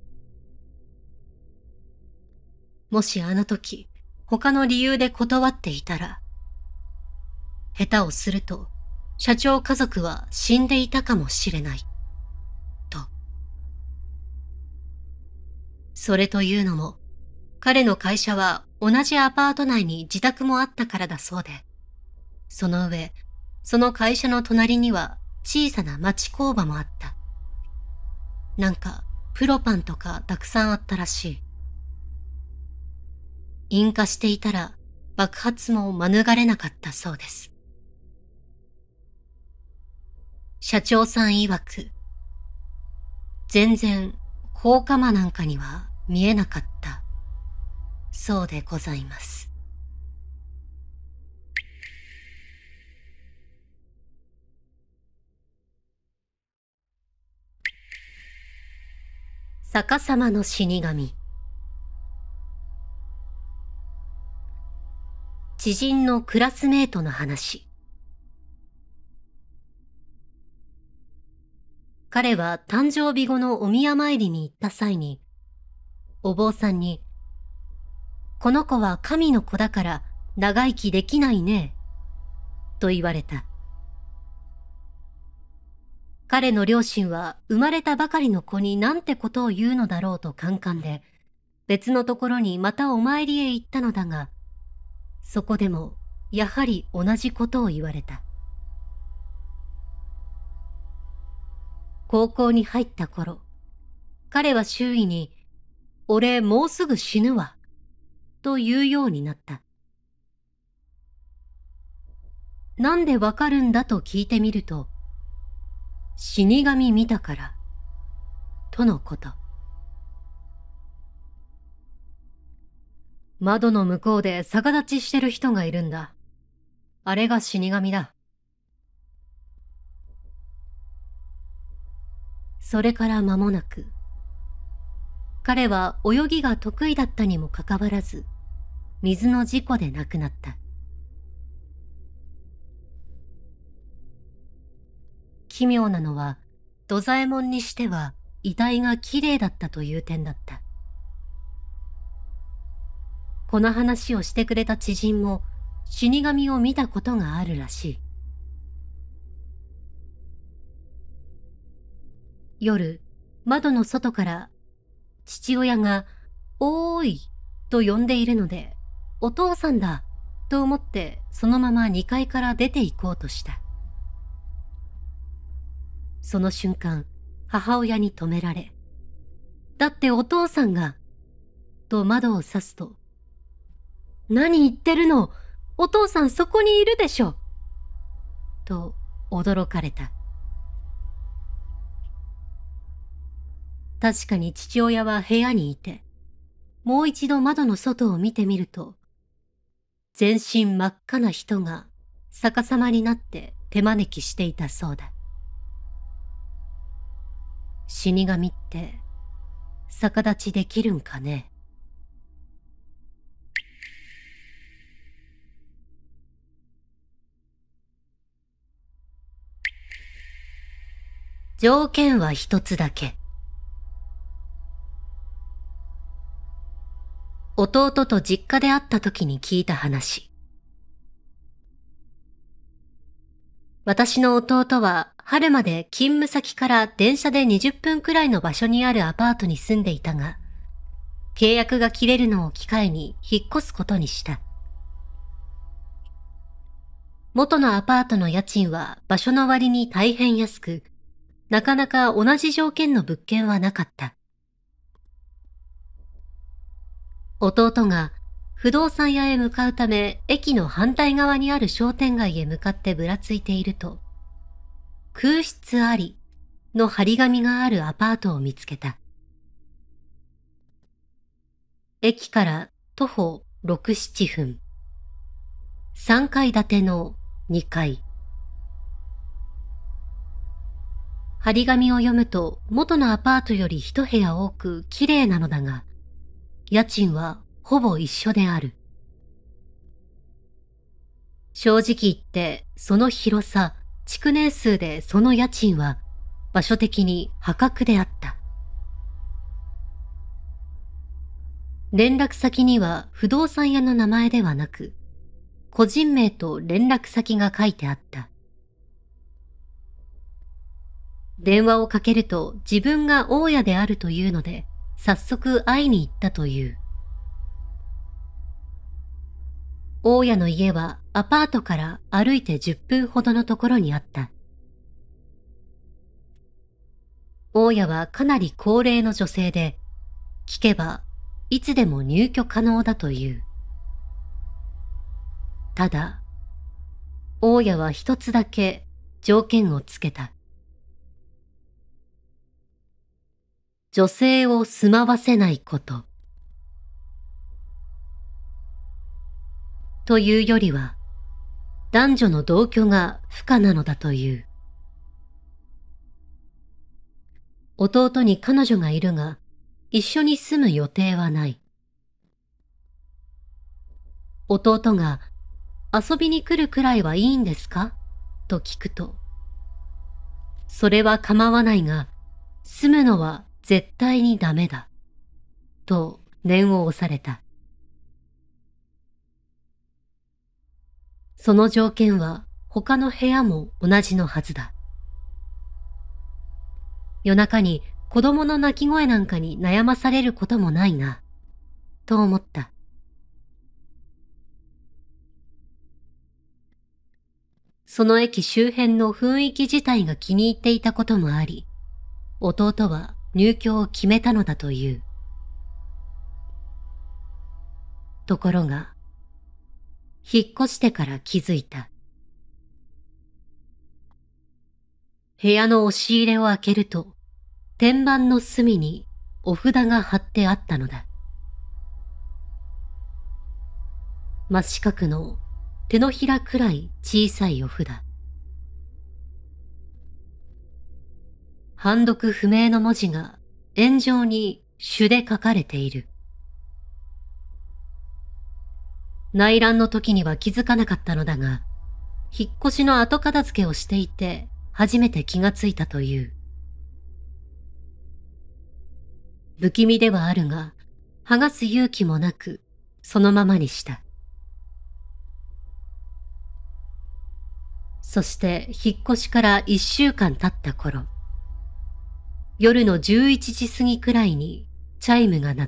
もしあの時他の理由で断っていたら、下手をすると社長家族は死んでいたかもしれない。と。それというのも、彼の会社は同じアパート内に自宅もあったからだそうで、その上、その会社の隣には小さな町工場もあった。なんか、プロパンとかたくさんあったらしい。引火していたら爆発も免れなかったそうです。社長さん曰く、全然放火魔なんかには見えなかった。そうでございます。逆さまの死神。知人のクラスメートの話。彼は誕生日後のお宮参りに行った際に、お坊さんに、この子は神の子だから長生きできないね、と言われた。彼の両親は生まれたばかりの子になんてことを言うのだろうとカンカンで、別のところにまたお参りへ行ったのだが、そこでもやはり同じことを言われた。高校に入った頃、彼は周囲に、俺もうすぐ死ぬわ、と言うようになった。なんでわかるんだと聞いてみると、死神見たから、とのこと。窓の向こうで逆立ちしてる人がいるんだ。あれが死神だ。それから間もなく、彼は泳ぎが得意だったにもかかわらず、水の事故で亡くなった。奇妙なのは、土左衛門にしては遺体がきれいだったという点だった。この話をしてくれた知人も死神を見たことがあるらしい。夜、窓の外から父親がおーいと呼んでいるので、お父さんだと思ってそのまま2階から出て行こうとした。その瞬間、母親に止められ、だってお父さんが、と窓を指すと、何言ってるの、お父さんそこにいるでしょ。と驚かれた。確かに父親は部屋にいて、もう一度窓の外を見てみると、全身真っ赤な人が逆さまになって手招きしていたそうだ。死神って逆立ちできるんかね。条件は一つだけ。弟と実家で会った時に聞いた話。私の弟は春まで勤務先から電車で20分くらいの場所にあるアパートに住んでいたが、契約が切れるのを機会に引っ越すことにした。元のアパートの家賃は場所の割に大変安く、なかなか同じ条件の物件はなかった。弟が不動産屋へ向かうため駅の反対側にある商店街へ向かってぶらついていると、空室ありの張り紙があるアパートを見つけた。駅から徒歩6、7分。3階建ての2階。張り紙を読むと元のアパートより一部屋多く綺麗なのだが、家賃はほぼ一緒である。正直言ってその広さ、築年数でその家賃は場所的に破格であった。連絡先には不動産屋の名前ではなく、個人名と連絡先が書いてあった。電話をかけると自分が大家であるというので、早速会いに行ったという。大家の家はアパートから歩いて10分ほどのところにあった。大家はかなり高齢の女性で、聞けばいつでも入居可能だという。ただ、大家は一つだけ条件をつけた。女性を住まわせないこと。というよりは、男女の同居が不可なのだという。弟に彼女がいるが、一緒に住む予定はない。弟が、遊びに来るくらいはいいんですかと聞くと、それは構わないが、住むのは絶対にダメだ。と念を押された。その条件は他の部屋も同じのはずだ。夜中に子供の泣き声なんかに悩まされることもないな、と思った。その駅周辺の雰囲気自体が気に入っていたこともあり、弟は入居を決めたのだという。ところが、引っ越してから気づいた。部屋の押し入れを開けると、天板の隅にお札が貼ってあったのだ。真四角の手のひらくらい小さいお札。判読不明の文字が円状に朱で書かれている。内覧の時には気づかなかったのだが、引っ越しの後片付けをしていて初めて気がついたという。不気味ではあるが、剥がす勇気もなく、そのままにした。そして引っ越しから1週間経った頃、夜の11時過ぎくらいにチャイムが鳴った。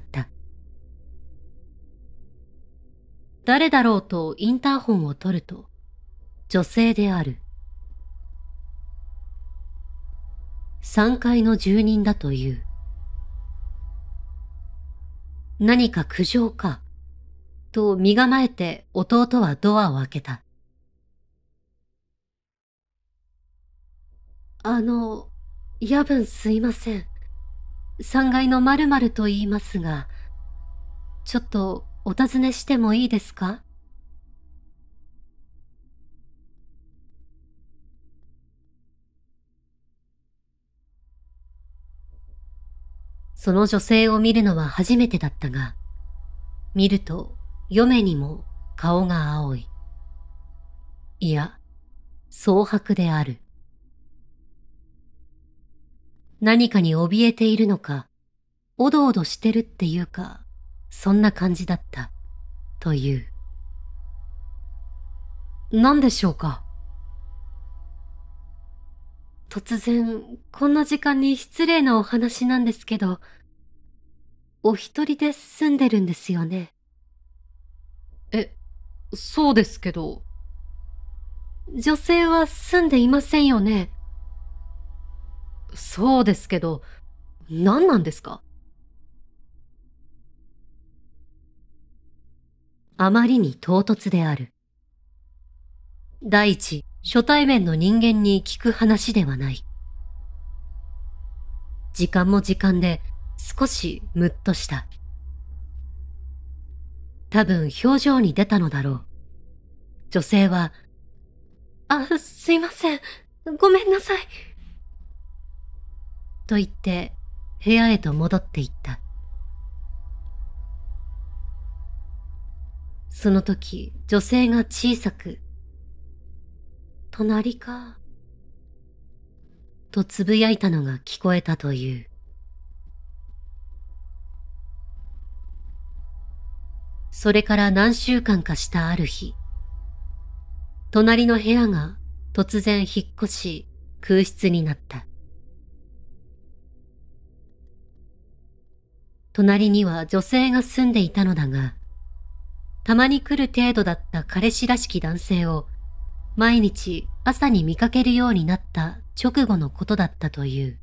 誰だろうとインターホンを取ると、女性である。3階の住人だという。何か苦情か、と身構えて弟はドアを開けた。 夜分すいません。3階の〇〇と言いますが、ちょっとお尋ねしてもいいですか？その女性を見るのは初めてだったが、見ると嫁にも顔が青い。いや、蒼白である。何かに怯えているのか、おどおどしてるっていうか、そんな感じだった、という。何でしょうか？突然、こんな時間に失礼なお話なんですけど、お一人で住んでるんですよね。そうですけど。女性は住んでいませんよね。そうですけど、何なんですか？あまりに唐突である。第一、初対面の人間に聞く話ではない。時間も時間で少しムッとした。多分表情に出たのだろう。女性は、すいません。ごめんなさい。と言って部屋へと戻っていった。その時、女性が小さく、隣か、とつぶやいたのが聞こえたという。それから何週間かしたある日、隣の部屋が突然引っ越し空室になった。隣には女性が住んでいたのだが、たまに来る程度だった彼氏らしき男性を毎日朝に見かけるようになった直後のことだったという。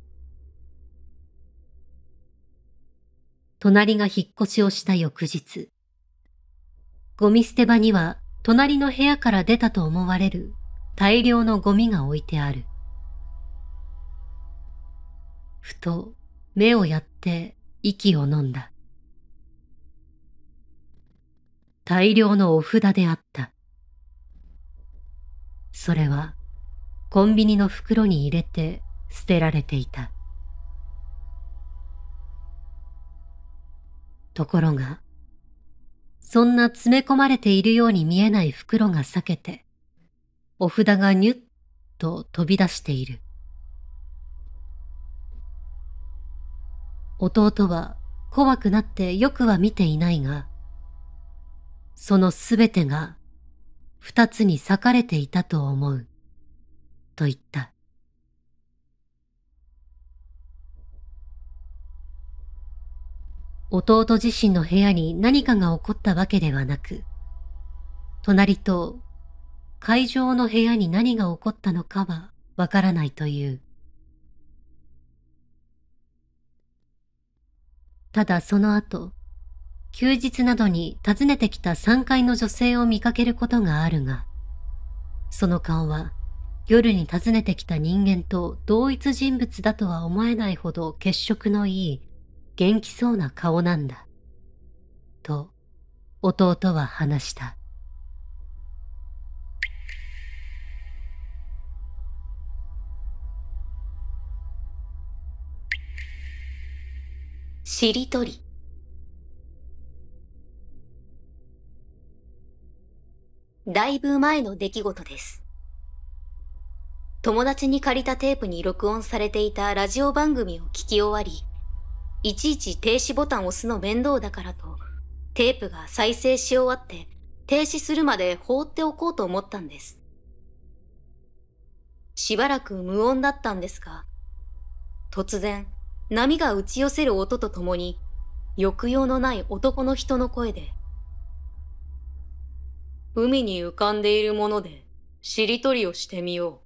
隣が引っ越しをした翌日、ゴミ捨て場には隣の部屋から出たと思われる大量のゴミが置いてある。ふと目をやって息を飲んだ。大量のお札であった。それはコンビニの袋に入れて捨てられていた。ところが、そんな詰め込まれているように見えない袋が裂けて、お札がニュッと飛び出している。弟は怖くなってよくは見ていないが、そのすべてが二つに裂かれていたと思う、と言った。弟自身の部屋に何かが起こったわけではなく、隣と会場の部屋に何が起こったのかはわからないという。ただその後、休日などに訪ねてきた3階の女性を見かけることがあるが、その顔は夜に訪ねてきた人間と同一人物だとは思えないほど血色のいい元気そうな顔なんだ。と弟は話した。 しりとり。だいぶ前の出来事です。友達に借りたテープに録音されていたラジオ番組を聞き終わり、いちいち停止ボタンを押すの面倒だからと、テープが再生し終わって停止するまで放っておこうと思ったんです。しばらく無音だったんですが、突然波が打ち寄せる音とともに、抑揚のない男の人の声で、海に浮かんでいるものでしりとりをしてみよう。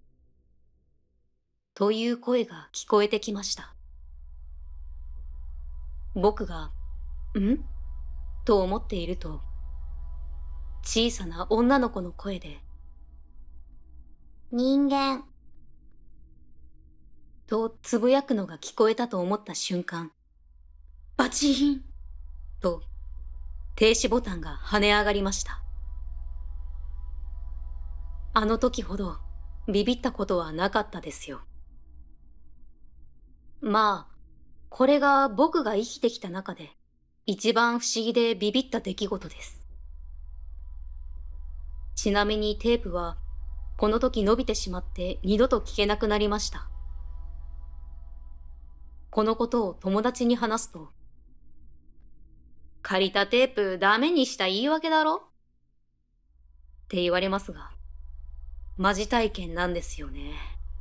という声が聞こえてきました。僕が、んと思っていると、小さな女の子の声で、人間、 とつぶやくのが聞こえたと思った瞬間、バチーンと停止ボタンが跳ね上がりました。あの時ほどビビったことはなかったですよ。まあ、これが僕が生きてきた中で一番不思議でビビった出来事です。ちなみにテープはこの時伸びてしまって二度と聞けなくなりました。このことを友達に話すと、借りたテープダメにした言い訳だろって言われますが、マジ体験なんですよね。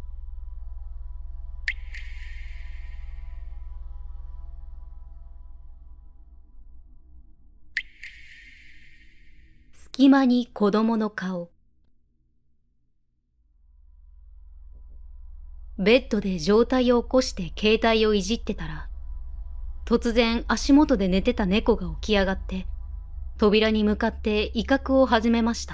隙間に子供の顔。ベッドで上体を起こして携帯をいじってたら、突然足元で寝てた猫が起き上がって、扉に向かって威嚇を始めました。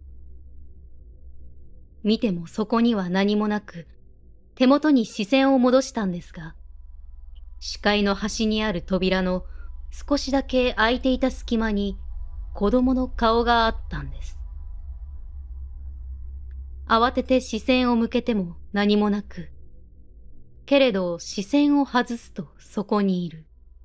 見てもそこには何もなく、手元に視線を戻したんですが、視界の端にある扉の少しだけ開いていた隙間に子供の顔があったんです。慌てて視線を向けても何もなく、けれど視線を外すとそこにいる。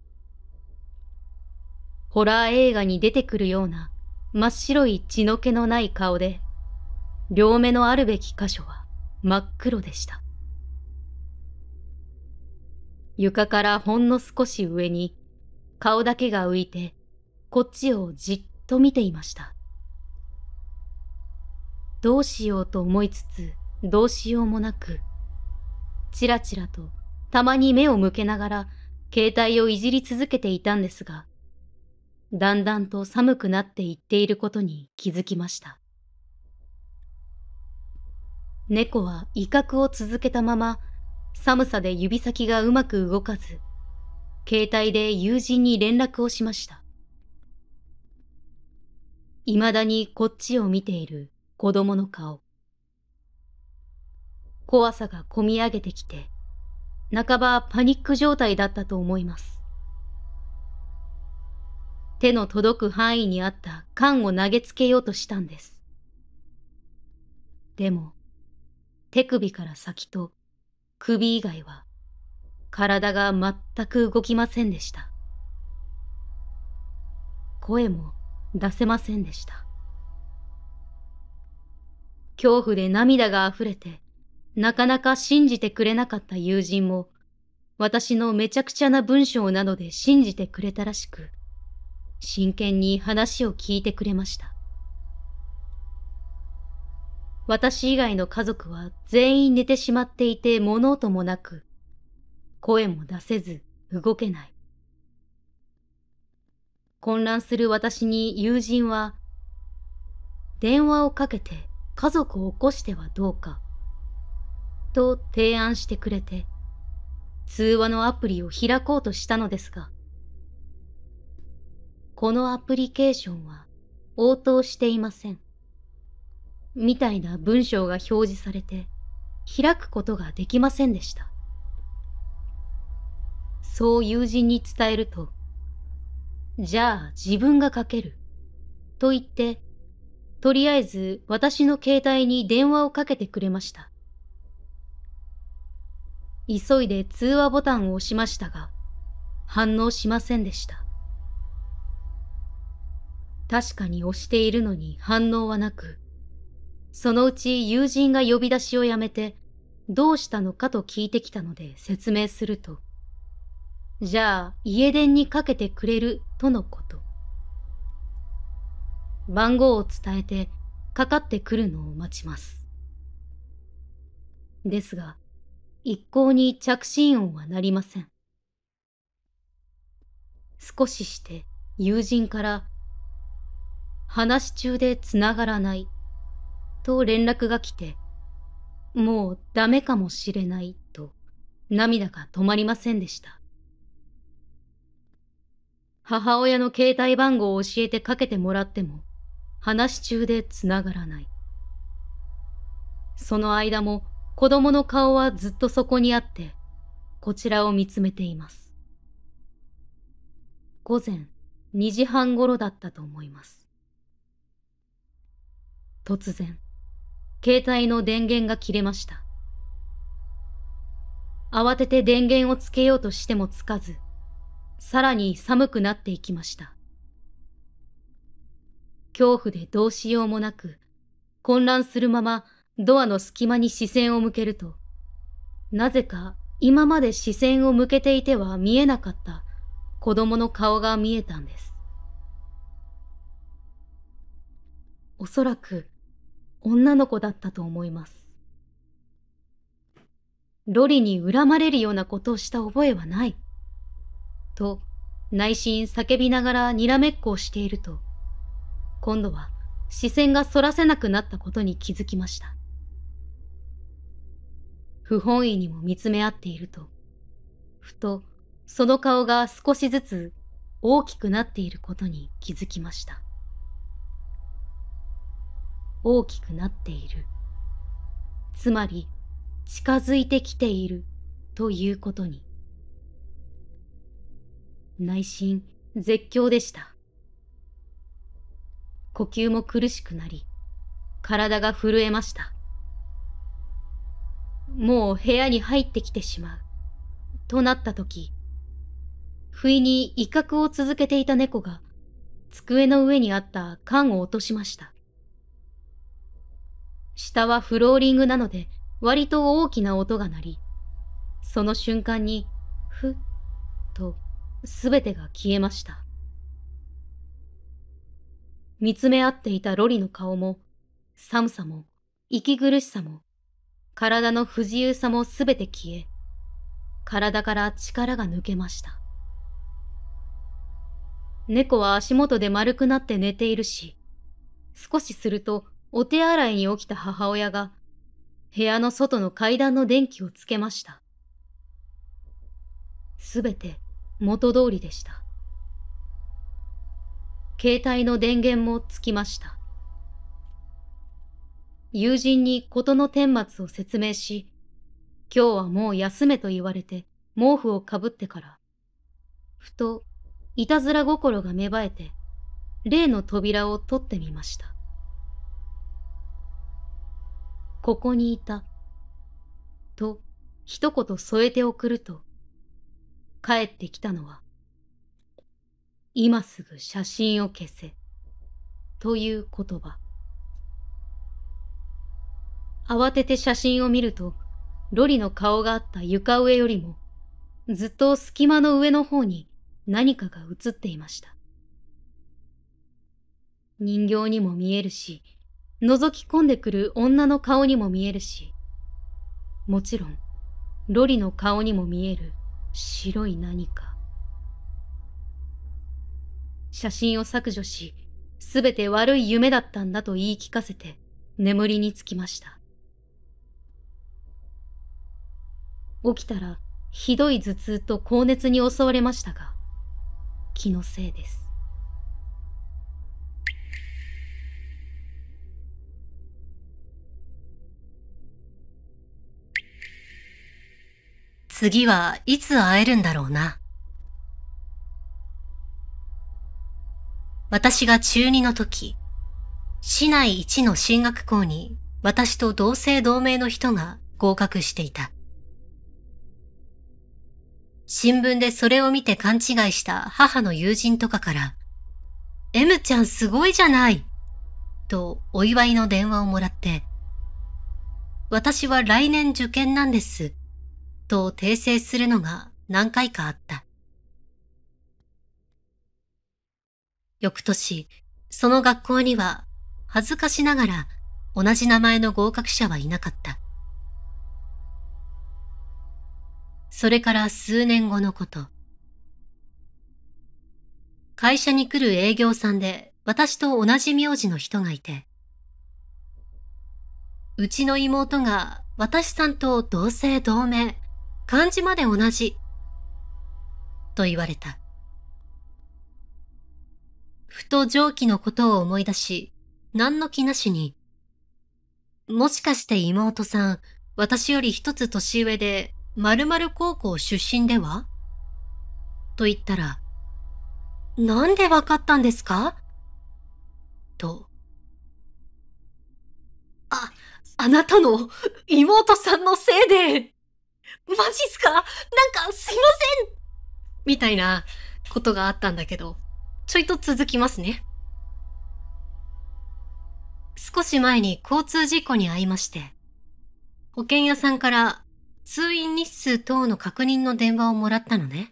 ホラー映画に出てくるような真っ白い血の気のない顔で、両目のあるべき箇所は真っ黒でした。床からほんの少し上に顔だけが浮いてこっちをじっと見ていました。どうしようと思いつつどうしようもなく、ちらちらとたまに目を向けながら携帯をいじり続けていたんですが、だんだんと寒くなっていっていることに気づきました。猫は威嚇を続けたまま、寒さで指先がうまく動かず、携帯で友人に連絡をしました。未だにこっちを見ている子供の顔。怖さがこみ上げてきて、半ばパニック状態だったと思います。手の届く範囲にあった缶を投げつけようとしたんです。でも、手首から先と首以外は体が全く動きませんでした。声も出せませんでした。恐怖で涙があふれて、なかなか信じてくれなかった友人も、私のめちゃくちゃな文章などで信じてくれたらしく、真剣に話を聞いてくれました。私以外の家族は全員寝てしまっていて物音もなく、声も出せず動けない。混乱する私に友人は、電話をかけて家族を起こしてはどうか、と提案してくれて、通話のアプリを開こうとしたのですが、このアプリケーションは応答していません。みたいな文章が表示されて、開くことができませんでした。そう友人に伝えると、じゃあ自分がかける、と言って、とりあえず私の携帯に電話をかけてくれました。急いで通話ボタンを押しましたが、反応しませんでした。確かに押しているのに反応はなく、そのうち友人が呼び出しをやめて、どうしたのかと聞いてきたので説明すると、じゃあ家電にかけてくれるとのこと。番号を伝えてかかってくるのを待ちます。ですが、一向に着信音は鳴りません。少しして友人から話し中でつながらないと連絡が来て、もうダメかもしれないと涙が止まりませんでした。母親の携帯番号を教えてかけてもらっても話し中でつながらない。その間も子供の顔はずっとそこにあって、こちらを見つめています。午前2時半頃だったと思います。突然、携帯の電源が切れました。慌てて電源をつけようとしてもつかず、さらに寒くなっていきました。恐怖でどうしようもなく、混乱するままドアの隙間に視線を向けると、なぜか今まで視線を向けていては見えなかった子供の顔が見えたんです。おそらく女の子だったと思います。ロリに恨まれるようなことをした覚えはない。と内心叫びながらにらめっこをしていると、今度は視線がそらせなくなったことに気づきました。不本意にも見つめ合っていると、ふとその顔が少しずつ大きくなっていることに気づきました。大きくなっている。つまり近づいてきているということに。内心絶叫でした。呼吸も苦しくなり、体が震えました。もう部屋に入ってきてしまう、となったとき、不意に威嚇を続けていた猫が、机の上にあった缶を落としました。下はフローリングなので、割と大きな音が鳴り、その瞬間に、ふっと、すべてが消えました。見つめ合っていたロリの顔も、寒さも、息苦しさも、体の不自由さもすべて消え、体から力が抜けました。猫は足元で丸くなって寝ているし、少しするとお手洗いに起きた母親が、部屋の外の階段の電気をつけました。すべて元通りでした。携帯の電源もつきました。友人に事の顛末を説明し、今日はもう休めと言われて毛布をかぶってから、ふといたずら心が芽生えて、例の扉を取ってみました。ここにいた、と一言添えて送ると、帰ってきたのは、今すぐ写真を消せ、という言葉。慌てて写真を見ると、ロリの顔があった床上よりも、ずっと隙間の上の方に何かが映っていました。人形にも見えるし、覗き込んでくる女の顔にも見えるし、もちろん、ロリの顔にも見える白い何か。写真を削除し、すべて悪い夢だったんだと言い聞かせて眠りにつきました。起きたらひどい頭痛と高熱に襲われましたが、気のせいです。 次はいつ会えるんだろうな。私が中2の時、市内一の進学校に私と同姓同名の人が合格していた。新聞でそれを見て勘違いした母の友人とかから、M ちゃんすごいじゃないとお祝いの電話をもらって、私は来年受験なんですと訂正するのが何回かあった。翌年、その学校には恥ずかしながら同じ名前の合格者はいなかった。それから数年後のこと。会社に来る営業さんで私と同じ名字の人がいて、うちの妹が私さんと同姓同名、漢字まで同じ、と言われた。ふと上記のことを思い出し、何の気なしに、もしかして妹さん、 私より一つ年上で、〇〇高校出身ではと言ったら、なんでわかったんですかと。あなたの妹さんのせいで、マジっすか？なんかすいませんみたいなことがあったんだけど、ちょいと続きますね。少し前に交通事故に遭いまして、保険屋さんから通院日数等の確認の電話をもらったのね。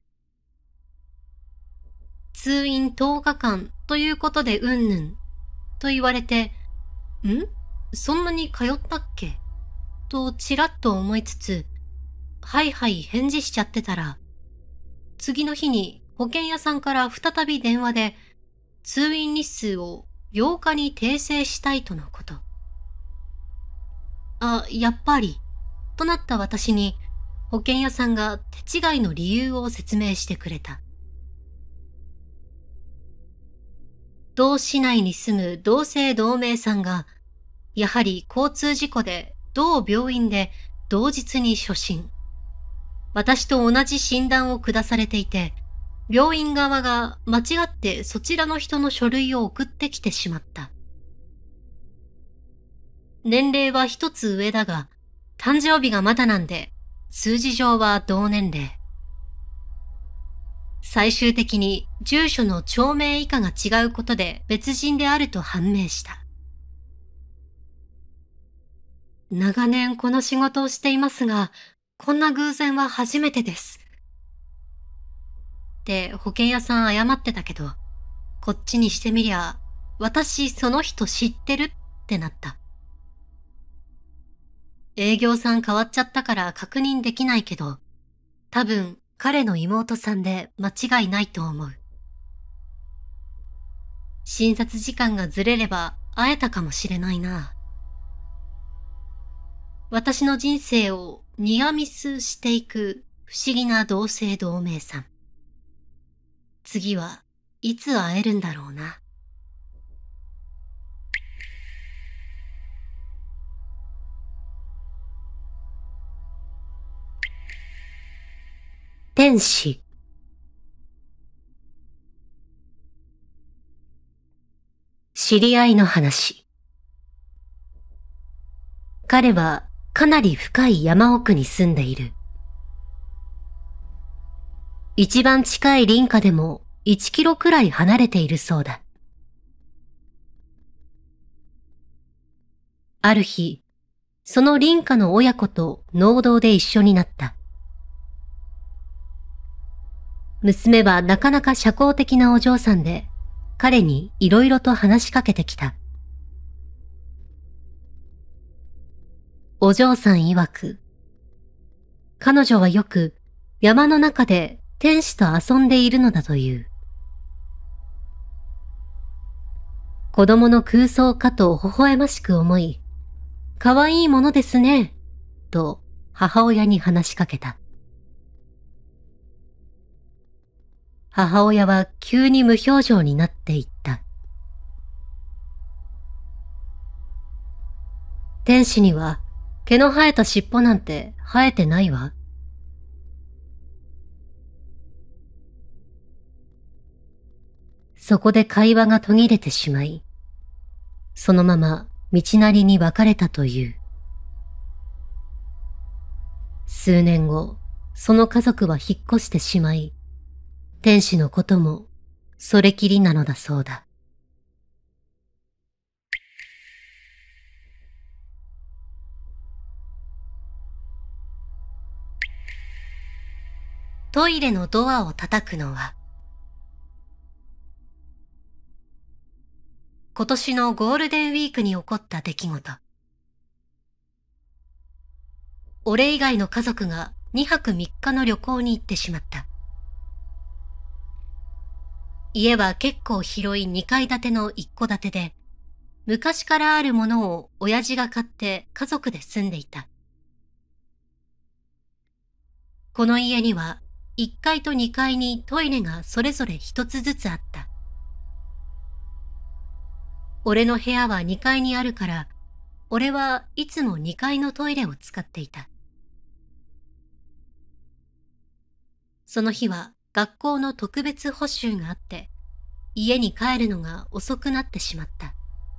通院10日間ということでうんぬんと言われて、そんなに通ったっけとちらっと思いつつ、はいはい返事しちゃってたら、次の日に保険屋さんから再び電話で通院日数を8日に訂正したいとのこと。やっぱり、となった私に保険屋さんが手違いの理由を説明してくれた。同市内に住む同姓同名さんが、やはり交通事故で同病院で同日に初診。私と同じ診断を下されていて、病院側が間違ってそちらの人の書類を送ってきてしまった。年齢は一つ上だが、誕生日がまだなんで、数字上は同年齢。最終的に住所の町名以下が違うことで別人であると判明した。長年この仕事をしていますが、こんな偶然は初めてです。って保険屋さん謝ってたけど、こっちにしてみりゃ、私その人知ってるってなった。営業さん変わっちゃったから確認できないけど、多分彼の妹さんで間違いないと思う。診察時間がずれれば会えたかもしれないな。私の人生をニアミスしていく不思議な同姓同名さん。次はいつ会えるんだろうな。天使。知り合いの話。彼はかなり深い山奥に住んでいる。一番近い林家でも1キロくらい離れているそうだ。ある日、その林家の親子と農道で一緒になった。娘はなかなか社交的なお嬢さんで、彼にいろいろと話しかけてきた。お嬢さん曰く、彼女はよく山の中で天使と遊んでいるのだという。子供の空想かと微笑ましく思い、可愛いものですね、と母親に話しかけた。母親は急に無表情になっていった。天使には毛の生えた尻尾なんて生えてないわ。そこで会話が途切れてしまい、そのまま道なりに別れたという。数年後、その家族は引っ越してしまい、天使のこともそれきりなのだそうだ。トイレのドアを叩くのは、今年のゴールデンウィークに起こった出来事。俺以外の家族が2泊3日の旅行に行ってしまった。家は結構広い2階建ての一戸建てで、昔からあるものを親父が買って家族で住んでいた。この家には1階と2階にトイレがそれぞれ1つずつあった。俺の部屋は2階にあるから、 俺はいつも2階のトイレを使っていた。その日は学校の特別補習があって、家に帰るのが遅くなってしまった。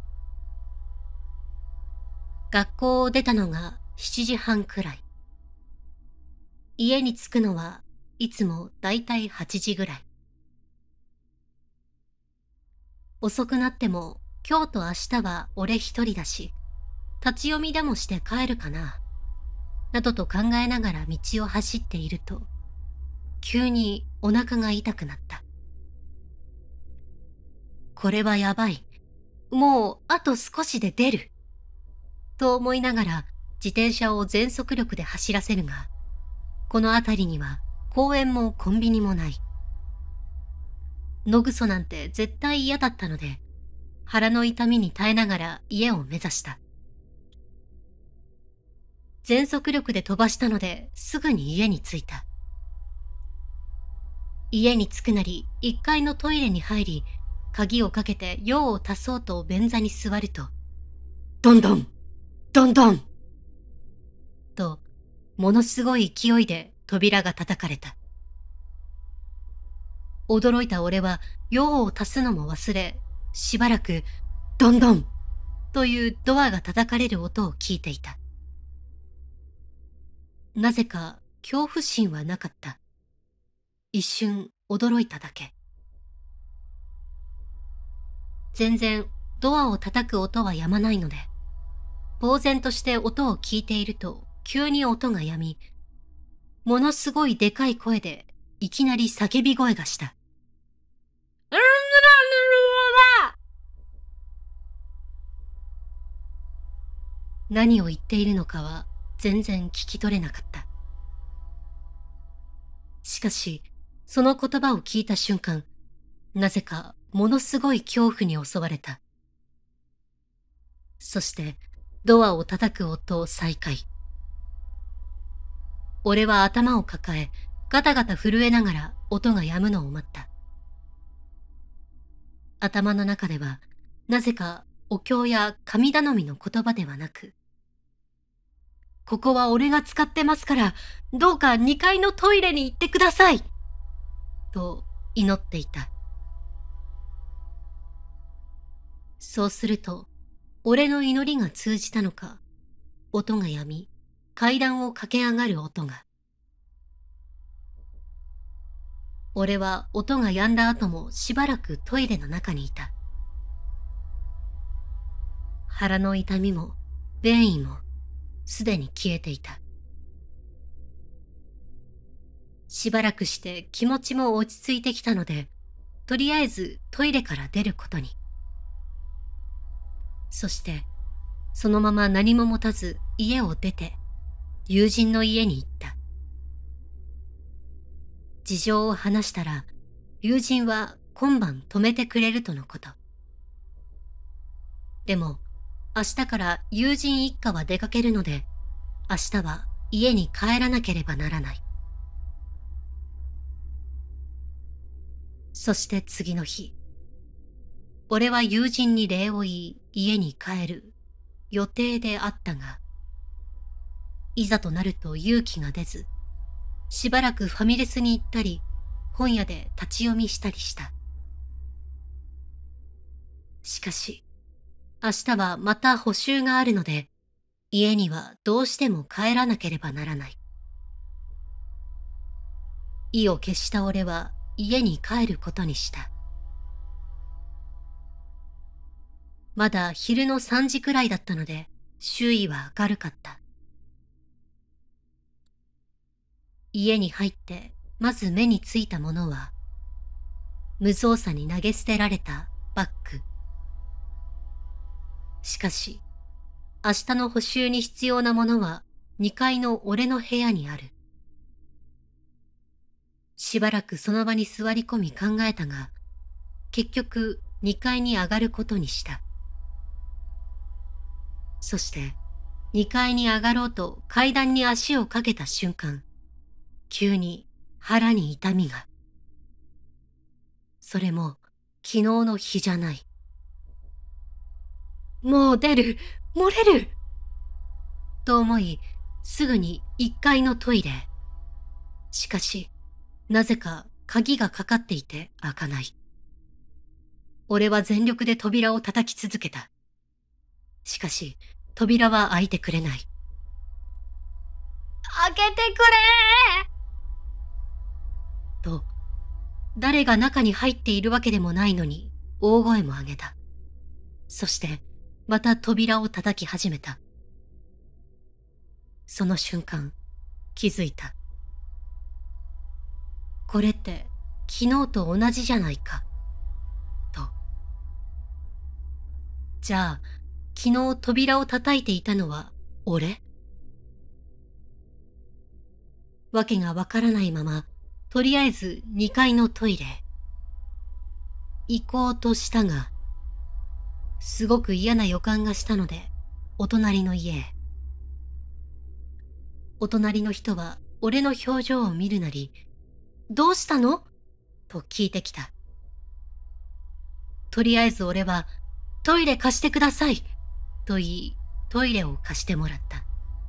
学校を出たのが7時半くらい。家に着くのはいつもだいたい8時ぐらい。遅くなっても今日と明日は俺一人だし、立ち読みでもして帰るかな、などと考えながら道を走っていると、急にお腹が痛くなった。これはやばい。もうあと少しで出る。と思いながら自転車を全速力で走らせるが、この辺りには公園もコンビニもない。野ぐそなんて絶対嫌だったので、腹の痛みに耐えながら家を目指した。全速力で飛ばしたのですぐに家に着いた。家に着くなり1階のトイレに入り、鍵をかけて用を足そうと便座に座ると、どんどん、どんどんと、ものすごい勢いで扉が叩かれた。驚いた俺は用を足すのも忘れ、しばらくどんどんというドアが叩かれる音を聞いていた。なぜか恐怖心はなかった。一瞬驚いただけ。全然ドアを叩く音は止まないので、呆然として音を聞いていると急に音が止み、ものすごいでかい声でいきなり叫び声がした。何を言っているのかは全然聞き取れなかった。しかし、その言葉を聞いた瞬間、なぜかものすごい恐怖に襲われた。そして、ドアを叩く音を再開。俺は頭を抱え、ガタガタ震えながら音が止むのを待った。頭の中では、なぜかお経や神頼みの言葉ではなく、ここは俺が使ってますから、どうか2階のトイレに行ってくださいと祈っていた。そうすると、俺の祈りが通じたのか、音が止み、階段を駆け上がる音が。俺は音が止んだ後もしばらくトイレの中にいた。腹の痛みも、便意も、すでに消えていた。しばらくして気持ちも落ち着いてきたので、とりあえずトイレから出ることに。そして、そのまま何も持たず家を出て、友人の家に行った。事情を話したら、友人は今晩泊めてくれるとのこと。でも、明日から友人一家は出かけるので、明日は家に帰らなければならない。そして次の日、俺は友人に礼を言い家に帰る予定であったが、いざとなると勇気が出ず、しばらくファミレスに行ったり、本屋で立ち読みしたりした。しかし、明日はまた補習があるので、家にはどうしても帰らなければならない。意を決した俺は家に帰ることにした。まだ昼の3時くらいだったので、周囲は明るかった。家に入ってまず目についたものは、無造作に投げ捨てられたバッグ。しかし、明日の補習に必要なものは2階の俺の部屋にある。しばらくその場に座り込み考えたが、結局2階に上がることにした。そして2階に上がろうと階段に足をかけた瞬間、急に腹に痛みが。それも昨日の日じゃない。もう出る、漏れると思い、すぐに1階のトイレへ。しかし、なぜか鍵がかかっていて開かない。俺は全力で扉を叩き続けた。しかし、扉は開いてくれない。 開けてくれと、誰が中に入っているわけでもないのに大声も上げた。そして、また扉を叩き始めた。その瞬間、気づいた。これって昨日と同じじゃないか、と。じゃあ、昨日扉を叩いていたのは俺？わけがわからないまま、とりあえず2階のトイレへ。行こうとしたが、すごく嫌な予感がしたので、お隣の家へ。お隣の人は俺の表情を見るなり、どうしたの？と聞いてきた。とりあえず俺は、トイレ貸してください、と言い、トイレを貸してもらった。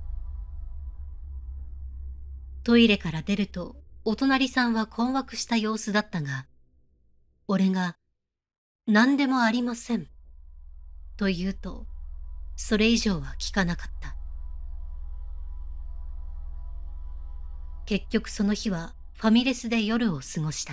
トイレから出ると、お隣さんは困惑した様子だったが、俺が、何でもありません、と言うと、それ以上は聞かなかった。結局その日はファミレスで夜を過ごした。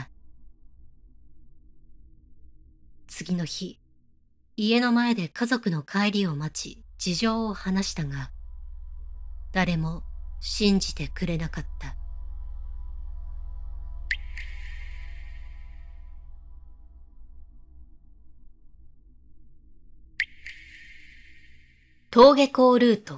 次の日、家の前で家族の帰りを待ち、事情を話したが、誰も信じてくれなかった。 登下校ルート。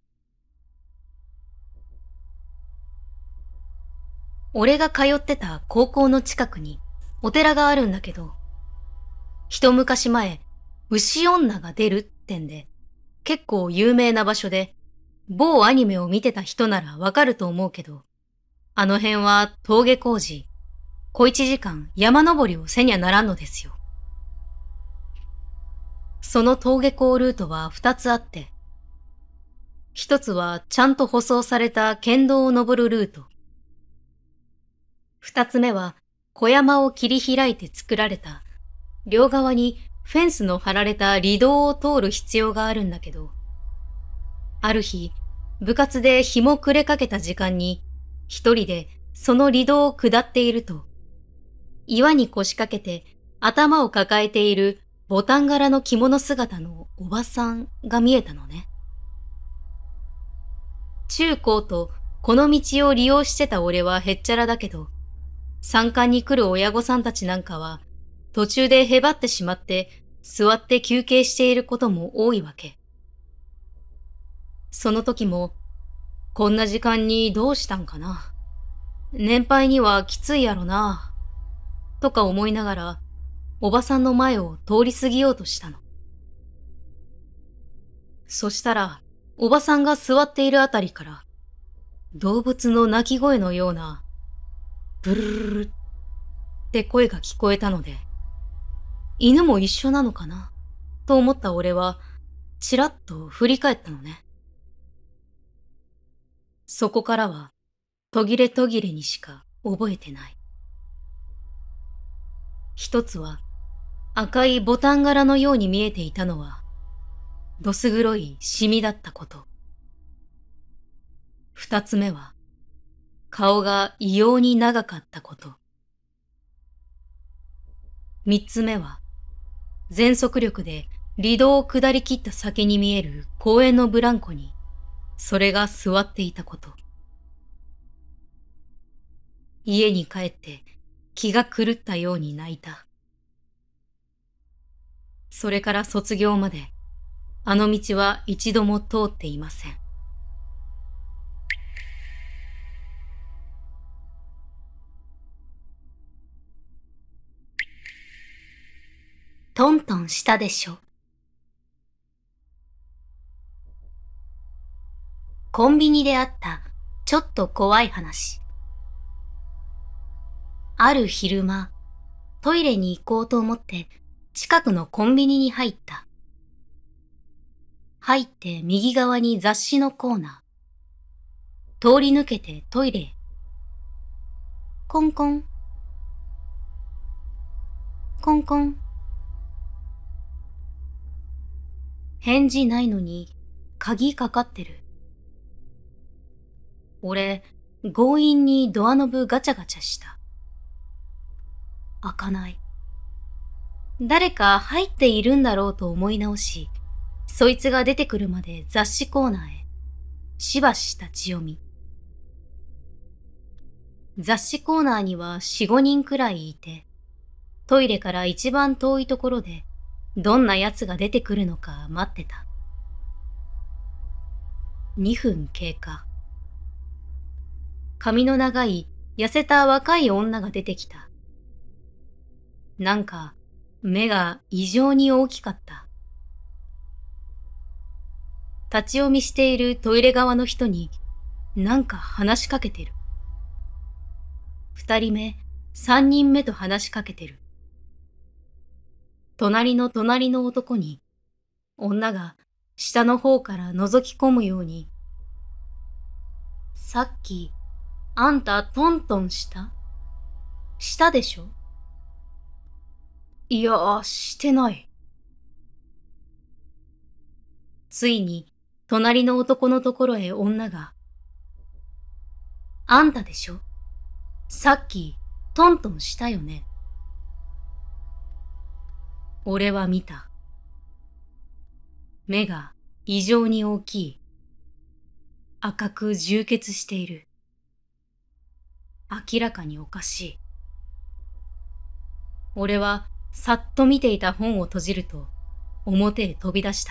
俺が通ってた高校の近くにお寺があるんだけど、一昔前、牛女が出るってんで、結構有名な場所で、某アニメを見てた人ならわかると思うけど、あの辺は登下校時、小一時間山登りをせにゃならんのですよ。その登下校ルートは2つあって、一つはちゃんと舗装された県道を登るルート。2つ目は小山を切り開いて作られた、両側にフェンスの張られた林道を通る必要があるんだけど、ある日、部活で日も暮れかけた時間に、一人でその林道を下っていると、岩に腰掛けて頭を抱えているボタン柄の着物姿のおばさんが見えたのね。中高とこの道を利用してた俺はへっちゃらだけど、参観に来る親御さんたちなんかは、途中でへばってしまって座って休憩していることも多いわけ。その時も、こんな時間にどうしたんかな。年配にはきついやろな。とか思いながら、おばさんの前を通り過ぎようとしたの。そしたら、おばさんが座っているあたりから、動物の鳴き声のような、ブルルルって声が聞こえたので、犬も一緒なのかなと思った俺は、ちらっと振り返ったのね。そこからは、途切れ途切れにしか覚えてない。一つは、赤いボタン柄のように見えていたのは、どす黒いシミだったこと。二つ目は、顔が異様に長かったこと。三つ目は、全速力で林道を下り切った先に見える公園のブランコに、それが座っていたこと。家に帰って気が狂ったように泣いた。それから卒業まで、あの道は一度も通っていません。トントンしたでしょ。コンビニであったちょっと怖い話。ある昼間、トイレに行こうと思って近くのコンビニに入った。 入って右側に雑誌のコーナー。通り抜けてトイレへ。コンコン。コンコン。返事ないのに鍵かかってる。俺、強引にドアノブガチャガチャした。開かない。誰か入っているんだろうと思い直し、そいつが出てくるまで雑誌コーナーへ、しばし立ち読み。雑誌コーナーには4、5人くらいいて、トイレから一番遠いところで、どんな奴が出てくるのか待ってた。2分経過。髪の長い、痩せた若い女が出てきた。なんか、目が異常に大きかった。立ち読みしているトイレ側の人に、なんか話しかけてる。2人目、3人目と話しかけてる。隣の男に、女が下の方から覗き込むように、さっき、あんたトントンしたでしょ？いや、してない。ついに、隣の男のところへ女が、あんたでしょ？さっき、トントンしたよね。俺は見た。目が異常に大きい。赤く充血している。明らかにおかしい。俺はさっと見ていた本を閉じると表へ飛び出した。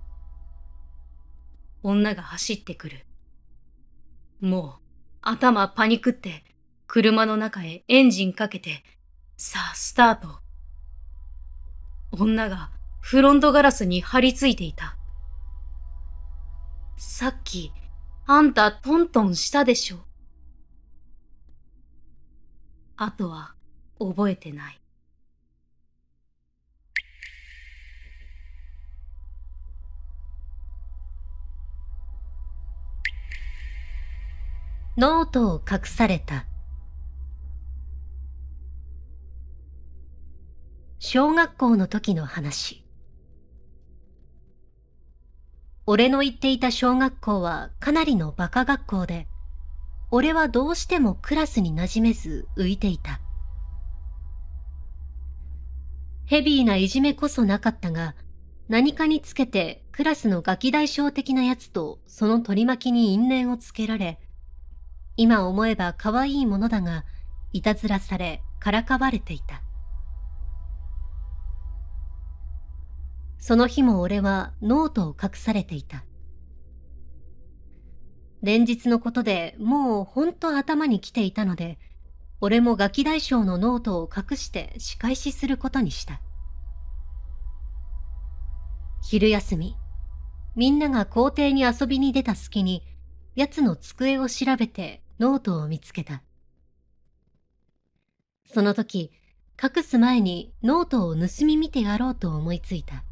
女が走ってくる。もう頭パニクって車の中へエンジンかけて、さあスタート。女がフロントガラスに張り付いていた。さっきあんたトントンしたでしょ。あとは覚えてない。 ノートを隠された。小学校の時の話。俺の行っていた小学校はかなりのバカ学校で、俺はどうしてもクラスに馴染めず浮いていた。ヘビーないじめこそなかったが、何かにつけてクラスのガキ大将的なやつとその取り巻きに因縁をつけられ、今思えば可愛いものだが、いたずらされからかわれていた。その日も俺はノートを隠されていた。連日のことでもうほんと頭に来ていたので、俺もガキ大将のノートを隠して仕返しすることにした。昼休み、みんなが校庭に遊びに出た隙に、奴の机を調べてノートを見つけた。その時、隠す前にノートを盗み見てやろうと思いついた。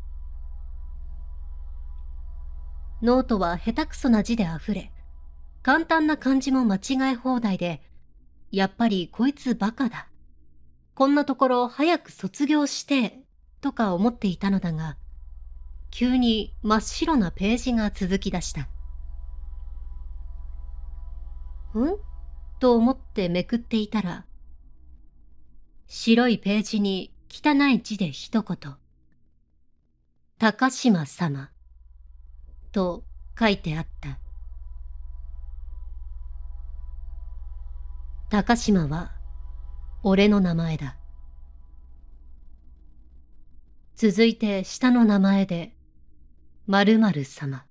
ノートは下手くそな字であふれ、簡単な漢字も間違え放題で、やっぱりこいつバカだ。こんなところ早く卒業して、とか思っていたのだが、急に真っ白なページが続き出した。ん？と思ってめくっていたら、白いページに汚い字で一言、高島様、と書いてあった。高島は俺の名前だ。続いて下の名前で〇〇様。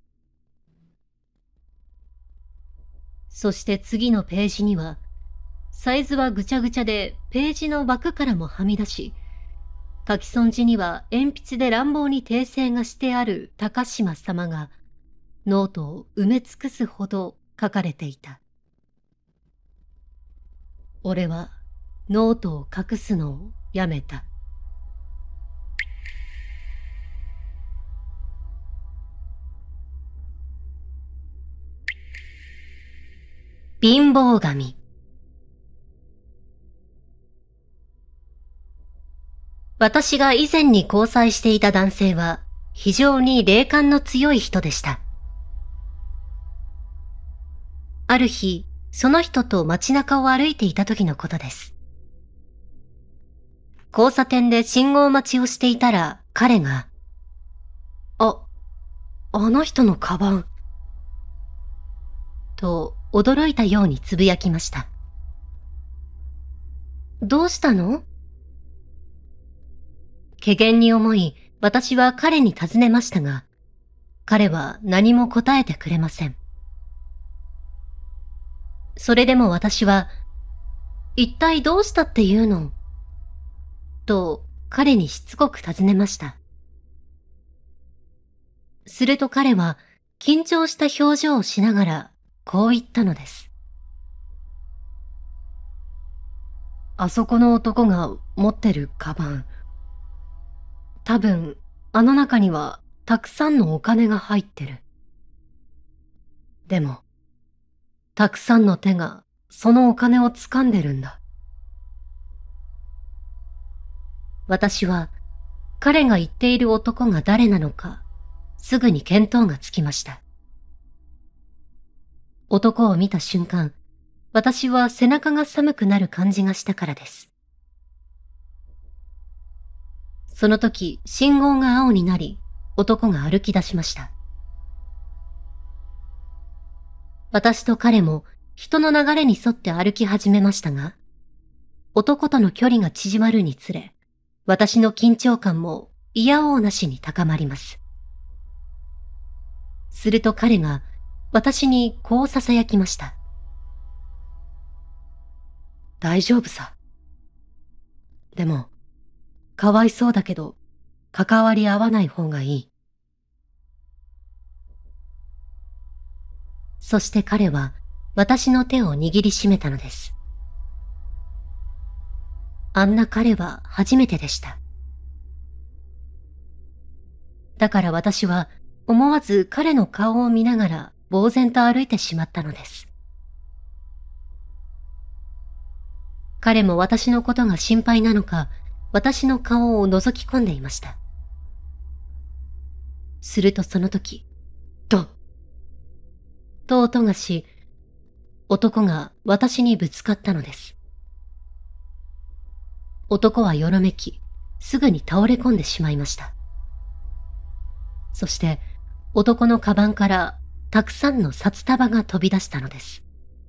そして次のページにはサイズはぐちゃぐちゃでページの枠からもはみ出し、書き損じには鉛筆で乱暴に訂正がしてある高島様がノートを埋め尽くすほど書かれていた。俺はノートを隠すのをやめた。 貧乏神。私が以前に交際していた男性は非常に霊感の強い人でした。ある日、その人と街中を歩いていた時のことです。交差点で信号待ちをしていたら彼が、あの人のカバン。と驚いたようにつぶやきました。どうしたの？怪訝に思い、私は彼に尋ねましたが、彼は何も答えてくれません。それでも私は、一体どうしたっていうの？と彼にしつこく尋ねました。すると彼は緊張した表情をしながらこう言ったのです。あそこの男が持ってるカバン。多分あの中にはたくさんのお金が入ってる。でも、たくさんの手がそのお金を掴んでるんだ。私は彼が言っている男が誰なのかすぐに見当がつきました。男を見た瞬間、私は背中が寒くなる感じがしたからです。その時、信号が青になり、男が歩き出しました。私と彼も人の流れに沿って歩き始めましたが、男との距離が縮まるにつれ、私の緊張感も嫌おうなしに高まります。すると彼が私にこう囁きました。大丈夫さ。でも、かわいそうだけど、関わり合わない方がいい。そして彼は私の手を握りしめたのです。あんな彼は初めてでした。だから私は思わず彼の顔を見ながら呆然と歩いてしまったのです。彼も私のことが心配なのか、私の顔を覗き込んでいました。するとその時、ドッと音がし、男が私にぶつかったのです。男はよろめき、すぐに倒れ込んでしまいました。そして男のカバンからたくさんの札束が飛び出したのです。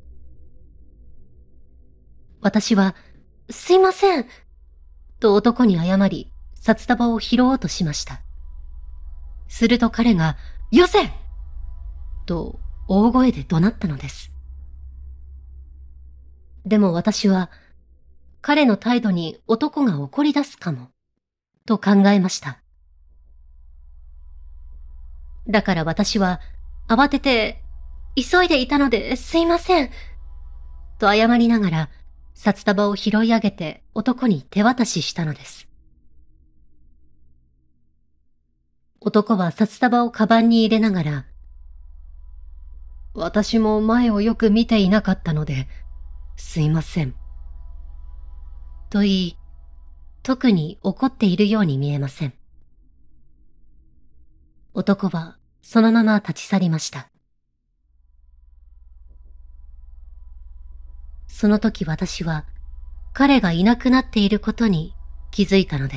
私は、すいません、と男に謝り、札束を拾おうとしました。すると彼が、よせと大声で怒鳴ったのです。でも私は、彼の態度に男が怒り出すかも、と考えました。だから私は、慌てて、急いでいたのですいません、と謝りながら、札束を拾い上げて男に手渡ししたのです。男は札束をカバンに入れながら、私も前をよく見ていなかったので、すいません。と言い、特に怒っているように見えません。男はそのまま立ち去りました。その時私は彼がいなくなっていることに気づいたのです。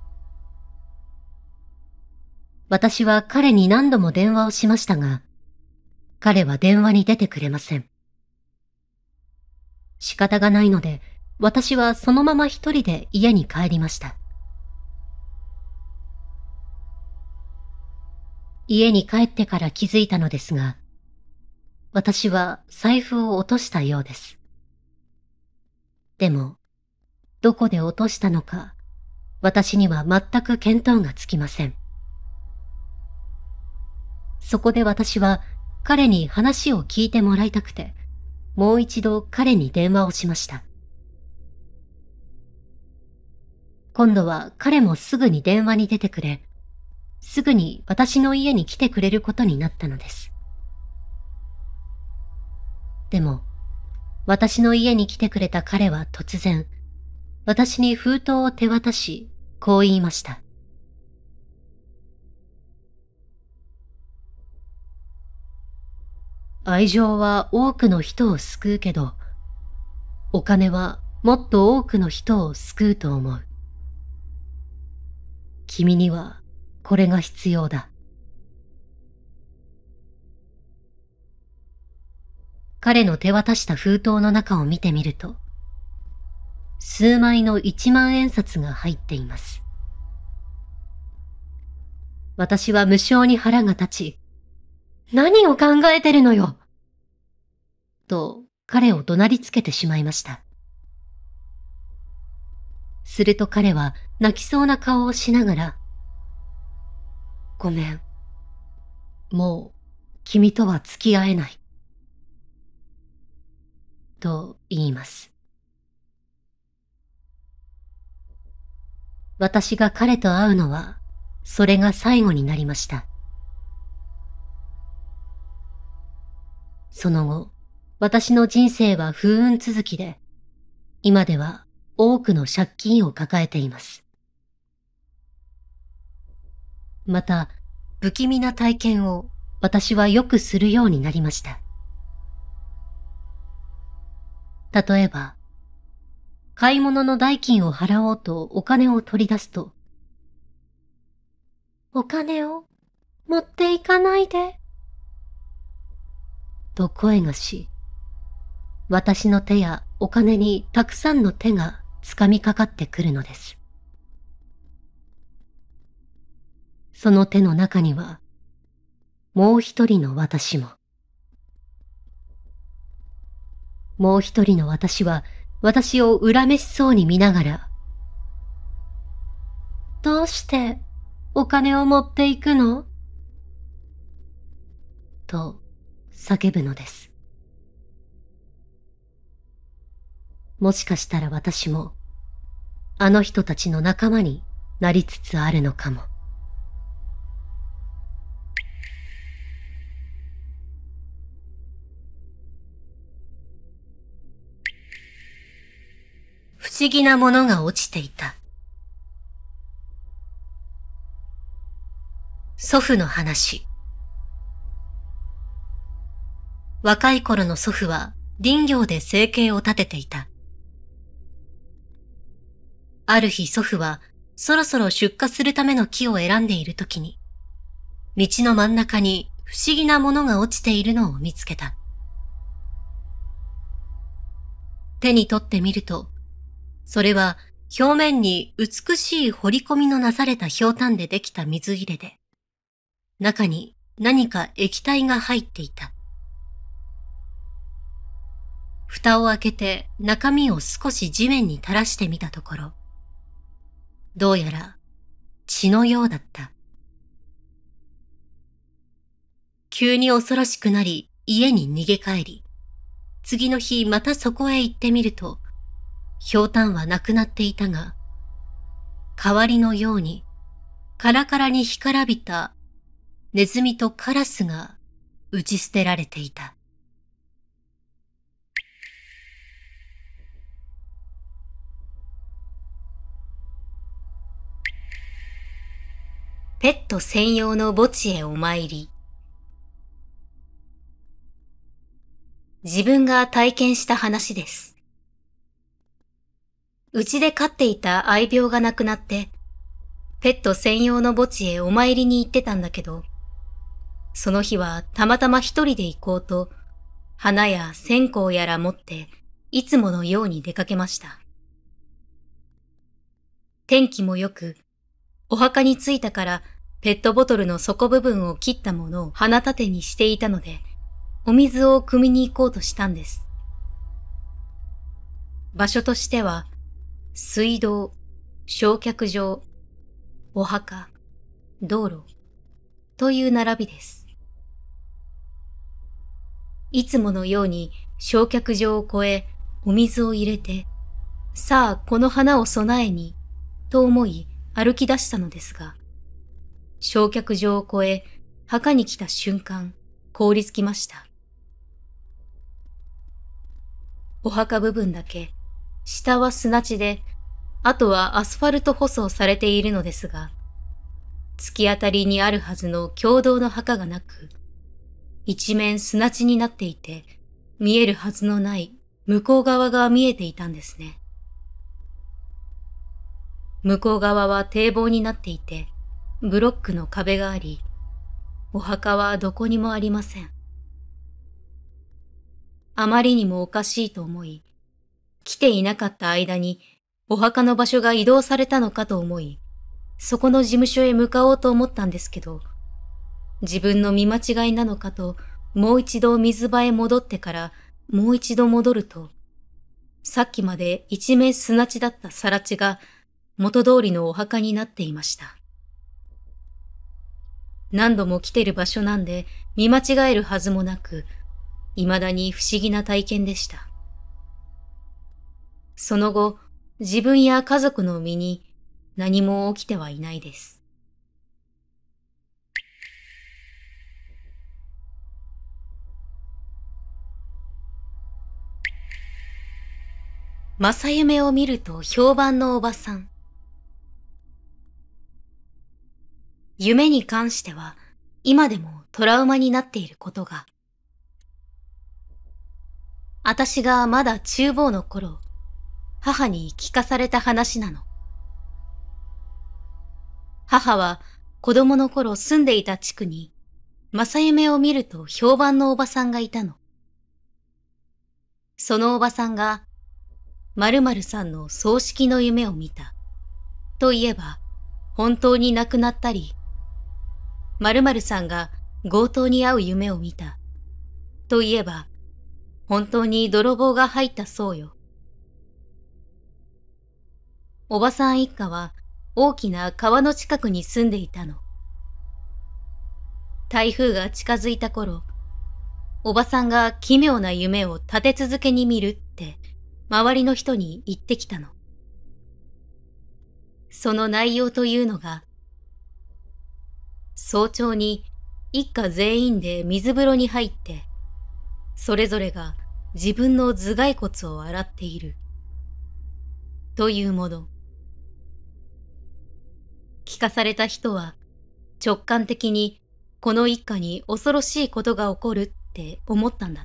私は彼に何度も電話をしましたが、彼は電話に出てくれません。仕方がないので、私はそのまま一人で家に帰りました。家に帰ってから気づいたのですが、私は財布を落としたようです。でも、どこで落としたのか、私には全く見当がつきません。そこで私は彼に話を聞いてもらいたくて、もう一度彼に電話をしました。今度は彼もすぐに電話に出てくれ、すぐに私の家に来てくれることになったのです。でも、 私の家に来てくれた彼は突然、私に封筒を手渡し、こう言いました。愛情は多くの人を救うけど、お金はもっと多くの人を救うと思う。君にはこれが必要だ。彼の手渡した封筒の中を見てみると、数枚の1万円札が入っています。私は無性に腹が立ち、何を考えてるのよと彼を怒鳴りつけてしまいました。すると彼は泣きそうな顔をしながら、ごめん。もう君とは付き合えない。と言います。私が彼と会うのは、それが最後になりました。その後、私の人生は不運続きで、今では多くの借金を抱えています。また、不気味な体験を私はよくするようになりました。例えば、買い物の代金を払おうとお金を取り出すと、お金を持っていかないで、と声がし、私の手やお金にたくさんの手が掴みかかってくるのです。その手の中には、もう一人の私も。もう一人の私は、私を恨めしそうに見ながら、どうしてお金を持っていくのと叫ぶのです。もしかしたら私も、あの人たちの仲間になりつつあるのかも。不思議なものが落ちていた。祖父の話。若い頃の祖父は林業で生計を立てていた。ある日祖父はそろそろ出荷するための木を選んでいるときに、道の真ん中に不思議なものが落ちているのを見つけた。手に取ってみると、それは表面に美しい彫り込みのなされた瓢箪でできた水入れで、中に何か液体が入っていた。蓋を開けて中身を少し地面に垂らしてみたところ、どうやら血のようだった。急に恐ろしくなり家に逃げ帰り、次の日またそこへ行ってみると、瓢箪はなくなっていたが、代わりのようにカラカラに干からびたネズミとカラスが打ち捨てられていた。 ペット専用の墓地へお参り。自分が体験した話です。うちで飼っていた愛猫が亡くなって、ペット専用の墓地へお参りに行ってたんだけど、その日はたまたま一人で行こうと、花や線香やら持っていつものように出かけました。天気も良く、お墓に着いたからペットボトルの底部分を切ったものを花立てにしていたので、お水を汲みに行こうとしたんです。場所としては、水道、焼却場、お墓、道路という並びです。いつものように焼却場を越えお水を入れて、さあこの花を備えに、と思い歩き出したのですが、焼却場を越え墓に来た瞬間、凍りつきました。 お墓部分だけ、下は砂地で、あとはアスファルト舗装されているのですが、突き当たりにあるはずの共同の墓がなく、一面砂地になっていて、見えるはずのない向こう側が見えていたんですね。向こう側は堤防になっていて、ブロックの壁があり、お墓はどこにもありません。あまりにもおかしいと思い、来ていなかった間にお墓の場所が移動されたのかと思い、そこの事務所へ向かおうと思ったんですけど、自分の見間違いなのかともう一度水場へ戻ってからもう一度戻ると、さっきまで一面砂地だった更地が元通りのお墓になっていました。何度も来てる場所なんで見間違えるはずもなく、未だに不思議な体験でした。その後、自分や家族の身に何も起きてはいないです。正夢を見ると評判のおばさん。夢に関しては今でもトラウマになっていることが。私がまだ厨房の頃、母に聞かされた話なの。母は子供の頃住んでいた地区に正夢を見ると評判のおばさんがいたの。そのおばさんが〇〇さんの葬式の夢を見たと言えば本当に亡くなったり、〇〇さんが強盗に遭う夢を見たと言えば本当に泥棒が入ったそうよ。おばさん一家は大きな川の近くに住んでいたの。台風が近づいた頃、おばさんが奇妙な夢を立て続けに見るって周りの人に言ってきたの。その内容というのが、早朝に一家全員で水風呂に入って、それぞれが自分の頭蓋骨を洗っている。というもの。聞かされた人は直感的にこの一家に恐ろしいことが起こるって思ったんだって。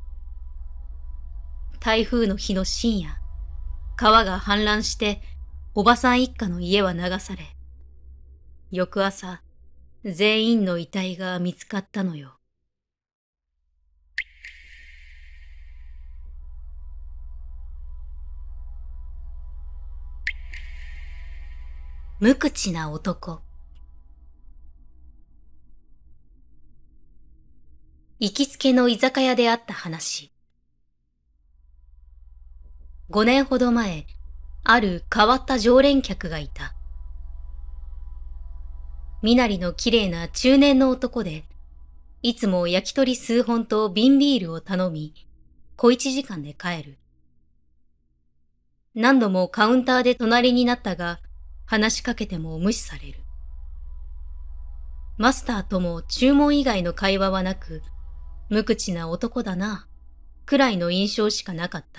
台風の日の深夜、川が氾濫しておばさん一家の家は流され、翌朝、全員の遺体が見つかったのよ。無口な男。行きつけの居酒屋であった話。5年ほど前、ある変わった常連客がいた。身なりの綺麗な中年の男で、いつも焼き鳥数本と瓶ビールを頼み、小1時間で帰る。何度もカウンターで隣になったが、話しかけても無視される。マスターとも注文以外の会話はなく、無口な男だな、くらいの印象しかなかった。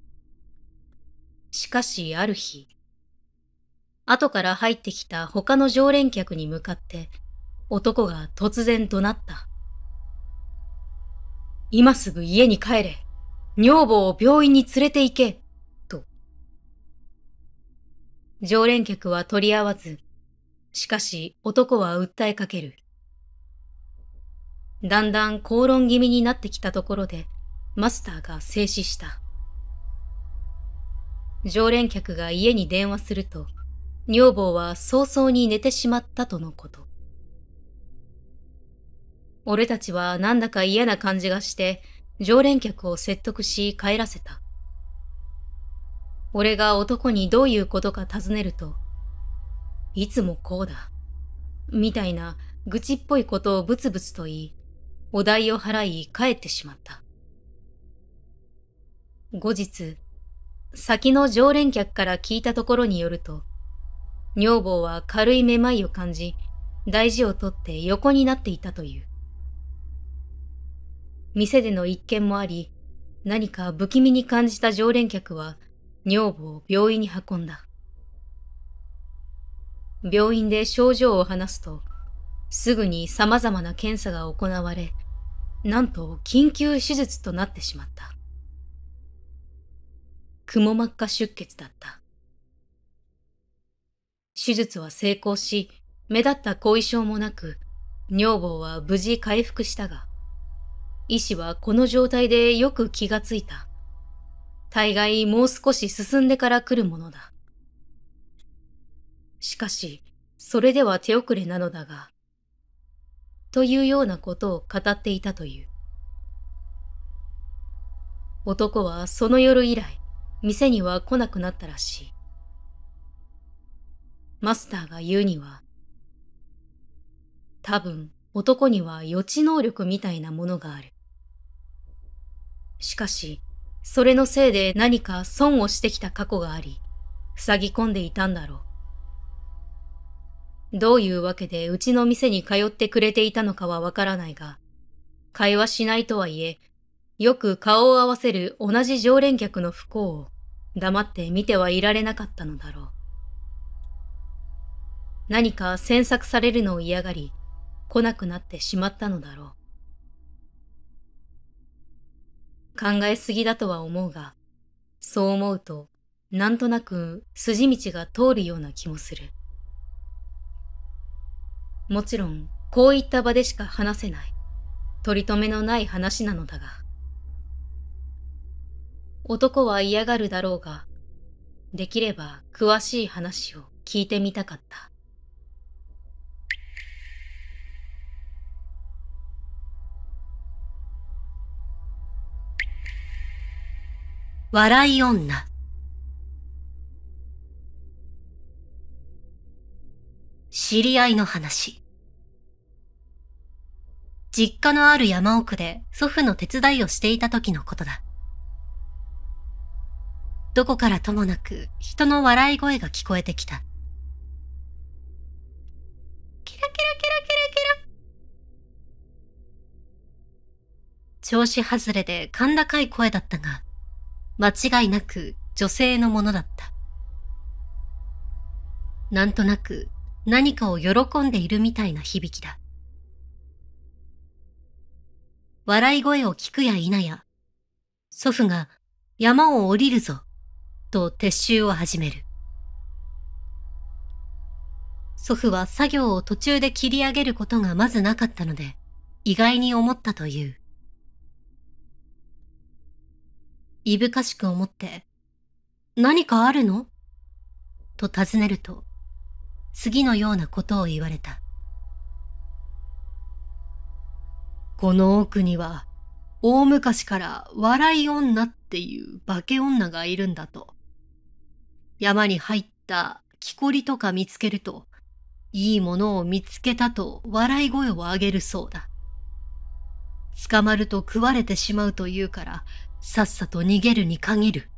しかしある日、後から入ってきた他の常連客に向かって男が突然怒鳴った。今すぐ家に帰れ。女房を病院に連れて行け。と。常連客は取り合わず、しかし男は訴えかける。だんだん口論気味になってきたところでマスターが静止した。常連客が家に電話すると、女房は早々に寝てしまったとのこと。俺たちはなんだか嫌な感じがして、常連客を説得し帰らせた。俺が男にどういうことか尋ねると、いつもこうだ、みたいな愚痴っぽいことをブツブツと言い、お代を払い帰ってしまった。後日、先の常連客から聞いたところによると、女房は軽いめまいを感じ、大事をとって横になっていたという。店での一件もあり、 何か不気味に感じた常連客は女房を病院に運んだ。病院で症状を話すと、すぐに様々な検査が行われ、なんと緊急手術となってしまった。くも膜下出血だった。手術は成功し、目立った後遺症もなく、女房は無事回復したが、医師はこの状態でよく気がついた。大概もう少し進んでから来るものだ。しかし、それでは手遅れなのだが、というようなことを語っていたという。男はその夜以来、店には来なくなったらしい。マスターが言うには、多分男には予知能力みたいなものがある。しかし、それのせいで何か損をしてきた過去があり、塞ぎ込んでいたんだろう。どういうわけでうちの店に通ってくれていたのかはわからないが、会話しないとはいえ、よく顔を合わせる同じ常連客の不幸を黙って見てはいられなかったのだろう。何か詮索されるのを嫌がり、来なくなってしまったのだろう。考えすぎだとは思うが、そう思うと、なんとなく筋道が通るような気もする。もちろん、こういった場でしか話せない、取り留めのない話なのだが。男は嫌がるだろうが、できれば詳しい話を聞いてみたかった。 笑い女。知り合いの話。実家のある山奥で祖父の手伝いをしていた時のことだ。どこからともなく人の笑い声が聞こえてきた。キラキラキラキラキラ。調子外れで甲高い声だったが、間違いなく女性のものだった。なんとなく何かを喜んでいるみたいな響きだ。笑い声を聞くや否や、祖父が山を降りるぞ、と撤収を始める。祖父は作業を途中で切り上げることがまずなかったので、意外に思ったという。いぶかしく思って、何かあるのと尋ねると、次のようなことを言われた。この奥には、大昔から笑い女っていう化け女がいるんだと。山に入った木こりとか見つけると、いいものを見つけたと笑い声を上げるそうだ。捕まると食われてしまうというから、さっさと逃げるに限る。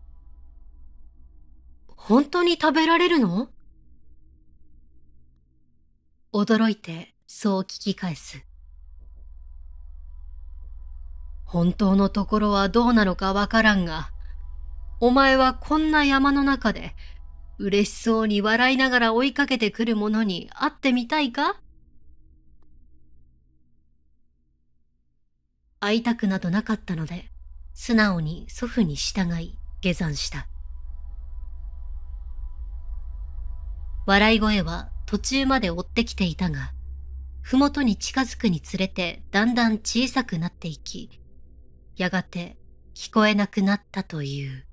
本当に食べられるの？驚いてそう聞き返す。本当のところはどうなのかわからんが、お前はこんな山の中で嬉しそうに笑いながら追いかけてくる者に会ってみたいか？会いたくなどなかったので、素直に祖父に従い下山した。笑い声は途中まで追ってきていたが、ふもとに近づくにつれてだんだん小さくなっていき、やがて聞こえなくなったという。